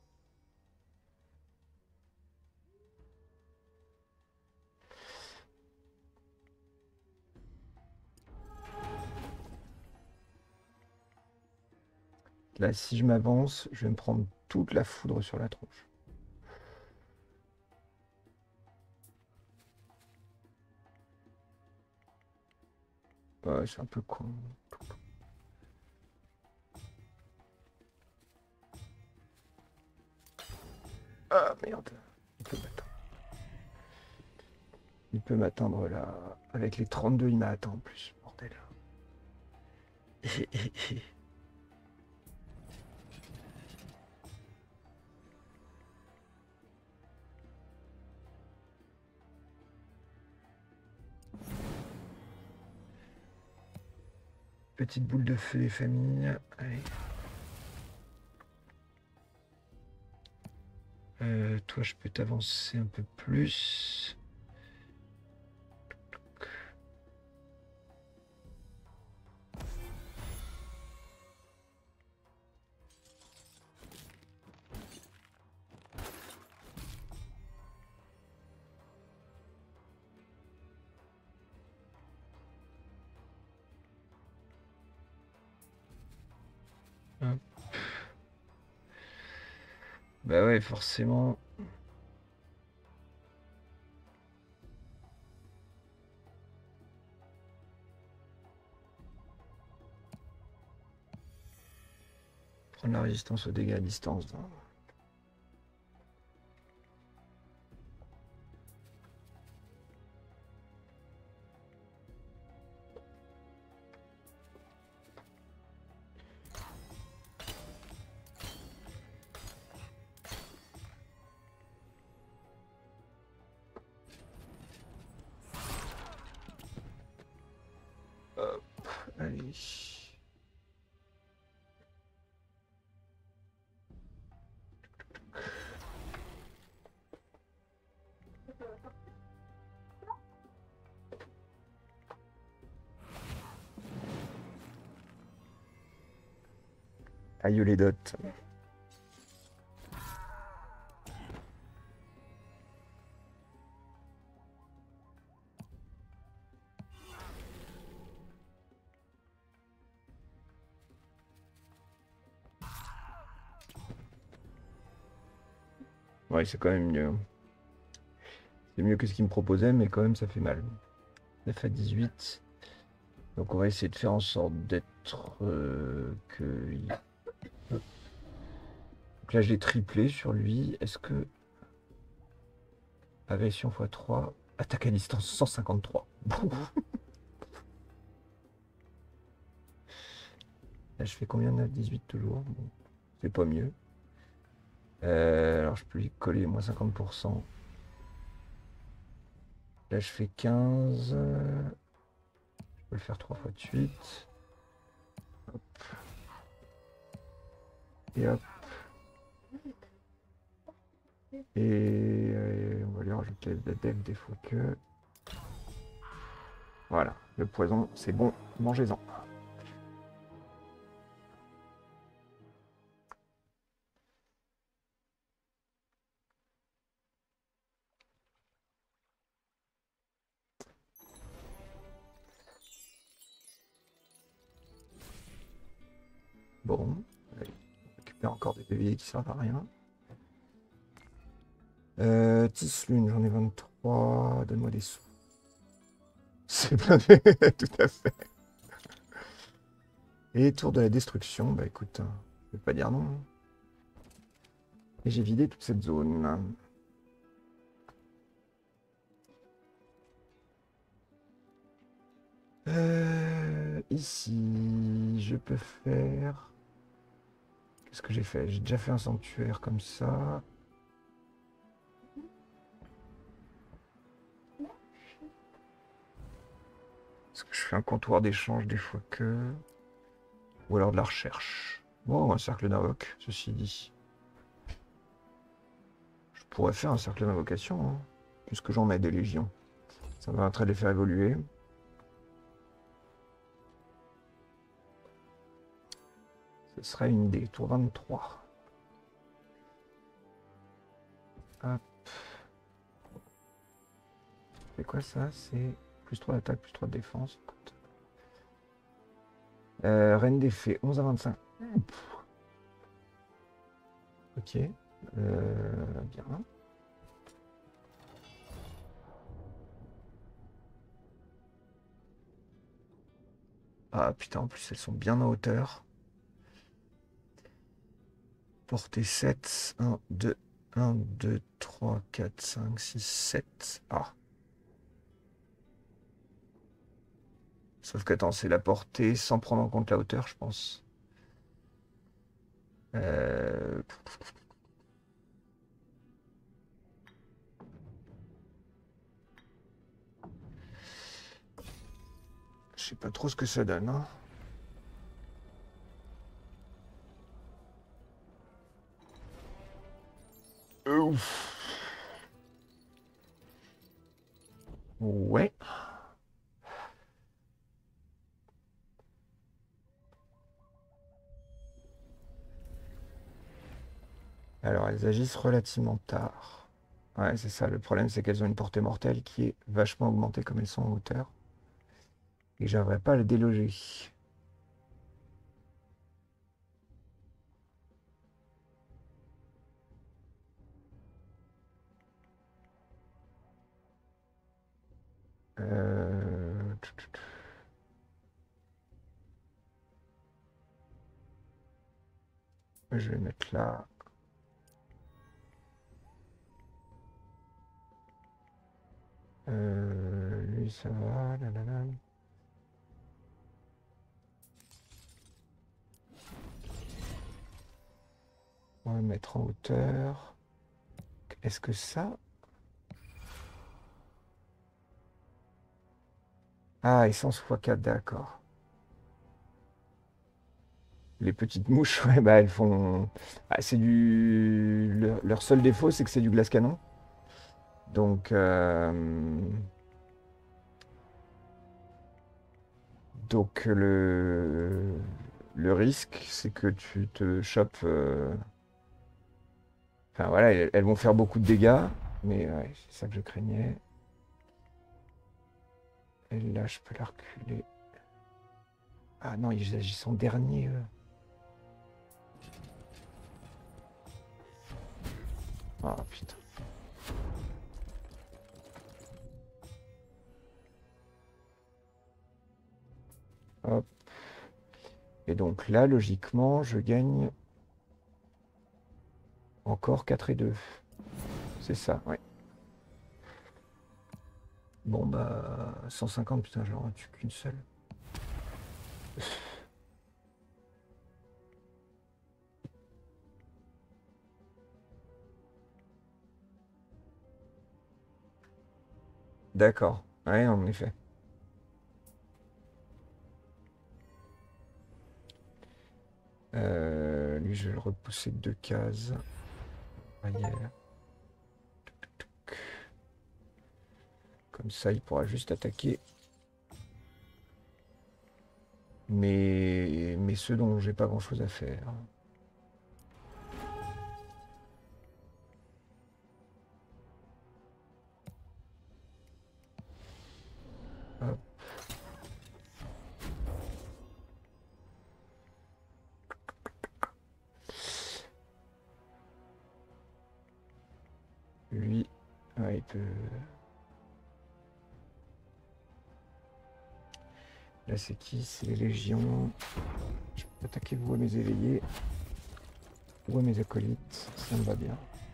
S1: Là, si je m'avance, je vais me prendre toute la foudre sur la tronche. Ouais, c'est un peu con. Ah merde. Il peut m'atteindre. Il peut m'atteindre là. Avec les 32, il m'a atteint en plus. Bordel. Petite boule de feu des familles. Allez. Toi, je peux t'avancer un peu plus. Hop. Bah ouais, forcément. Prendre la résistance aux dégâts à distance. Hop, allez. Aïe les dots. Ouais, c'est quand même mieux. C'est mieux que ce qu'il me proposait, mais quand même, ça fait mal. 9 à 18. Donc, on va essayer de faire en sorte d'être... Donc là, je l'ai triplé sur lui. Est-ce que... Agression x3. Attaque à distance 153. Là, je fais combien? 9, 18 toujours. Bon, c'est pas mieux. Alors, je peux lui coller moins 50%. Là, je fais 15. Je peux le faire 3 fois de suite. Hop. Et hop. Et on va lui rajouter la def des fois que... Voilà, le poison, c'est bon, mangez-en. Bon, allez, on récupère encore des bébés qui servent à rien. Tislune, j'en ai 23, donne-moi des sous. C'est plein de... Tout à fait. Et tour de la destruction, bah écoute, je vais pas dire non. Et j'ai vidé toute cette zone. Ici, je peux faire... Qu'est-ce que j'ai fait? J'ai déjà fait un sanctuaire comme ça. Est-ce que je fais un comptoir d'échange des fois que... Ou alors de la recherche. Bon, un cercle d'invoque, ceci dit. Je pourrais faire un cercle d'invocation, hein, puisque j'en ai des légions. Ça me permettrait de les faire évoluer. Ce serait une idée. Tour 23. Hop. C'est quoi ça? C'est plus 3 d'attaque, plus 3 de défense. Reine des fées, 11 à 25. Ok. Bien. Ah putain, en plus elles sont bien en hauteur. Portée 7. 1, 2, 1, 2, 3, 4, 5, 6, 7. Ah. Sauf que, attends, c'est la portée sans prendre en compte la hauteur, je pense. Euh... Je sais pas trop ce que ça donne. Hein. Ouf. Ouais. Alors, elles agissent relativement tard. Ouais, c'est ça. Le problème, c'est qu'elles ont une portée mortelle qui est vachement augmentée comme elles sont en hauteur. Et j'aimerais pas les déloger. Euh... Je vais mettre là. Lui, ça va. Nanana. On va mettre en hauteur. Est-ce que ça... Ah, essence x4, d'accord. Les petites mouches, ouais, bah elles font... Ah, c'est du... Leur seul défaut, c'est que c'est du glace canon. Donc... Donc Le risque, c'est que tu te chopes. Enfin voilà, elles vont faire beaucoup de dégâts, mais ouais, c'est ça que je craignais. Et là, je peux la reculer. Ah non, ils agissent en dernier, eux. Ah putain. Hop. Et donc là, logiquement, je gagne encore 4 et 2. C'est ça, ouais. Bon bah 150, putain, j'en tue qu'une seule. D'accord. Ouais, en effet. Lui, je vais le repousser de 2 cases. Arrière. Comme ça, il pourra juste attaquer. Mais ceux dont j'ai pas grand chose à faire. Hop. Lui, ouais, il peut. Là, c'est qui? C'est les légions. Je peux attaquer vous et mes éveillés. Ou à mes acolytes. Ça me va bien.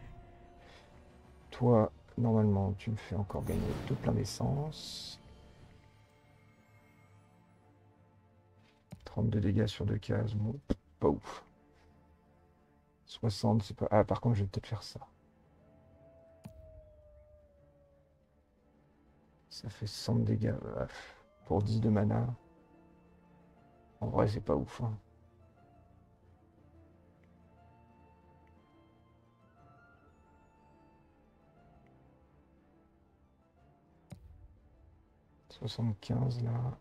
S1: Toi, normalement, tu me fais encore gagner tout plein d'essence. 32 dégâts sur 2 cases. Bon, pas ouf. 60, c'est pas. Ah, par contre, je vais peut-être faire ça. Ça fait 100 de dégâts. Pour 10 de mana. En vrai, c'est pas ouf. Hein. « 75 là.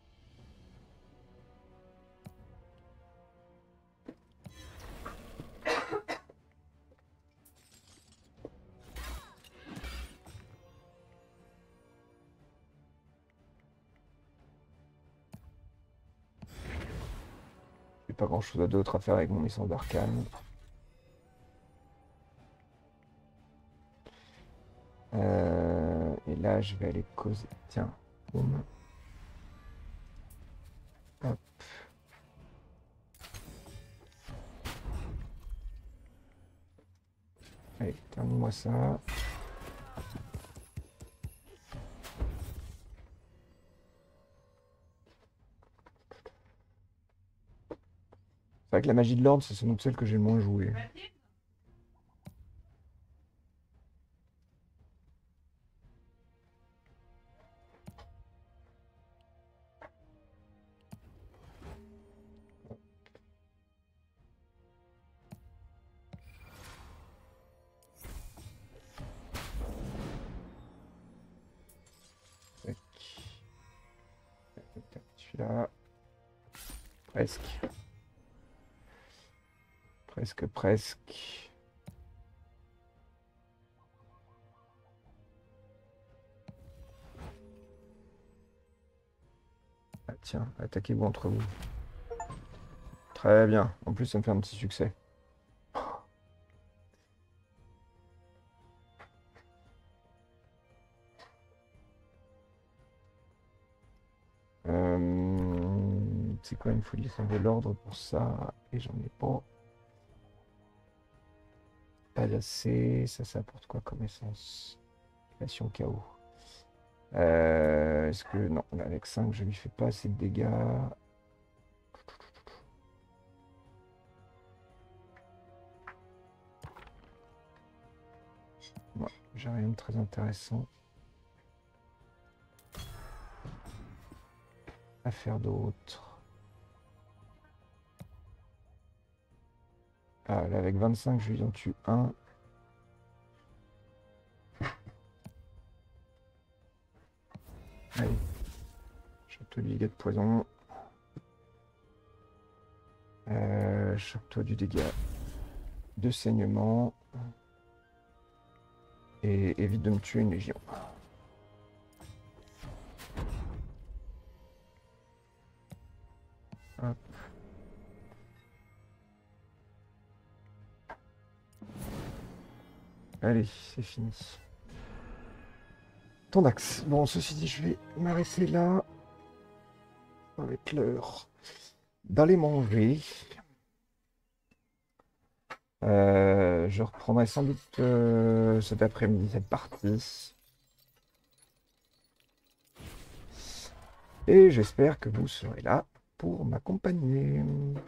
S1: J'ai pas grand chose d'autre à faire avec mon essence d'arcane. Et là, je vais aller causer. Tiens, boum. Hop. Allez, termine-moi ça. C'est vrai que la magie de l'ordre, c'est sans doute celle que j'ai le moins joué. Tac. Celui-là. Presque. Presque, presque. Ah, tiens, attaquez-vous entre vous. Très bien. En plus, ça me fait un petit succès. C'est quoi, il me faut l'histoire de l'ordre pour ça. Et j'en ai pas assez. Ça apporte quoi comme essence? Création chaos. Est-ce que... Non, là, avec 5, je lui fais pas assez de dégâts. Ouais, j'ai rien de très intéressant à faire d'autre. Ah, là, avec 25, je lui en tue un. Allez. Château de dégâts de poison. Choque-toi du dégât de saignement. Et évite de me tuer une légion. Hop. Allez, c'est fini. Ton axe. Bon, ceci dit, je vais m'arrêter là. Ça va être l'heure d'aller manger. Je reprendrai sans doute cet après-midi cette partie. Et j'espère que vous serez là pour m'accompagner.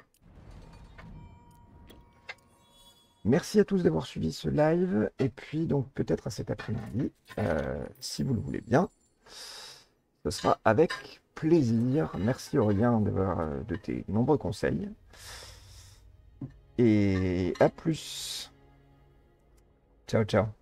S1: Merci à tous d'avoir suivi ce live. Et puis donc peut-être à cet après-midi, si vous le voulez bien. Ce sera avec plaisir. Merci Aurélien de tes nombreux conseils. Et à plus. Ciao, ciao.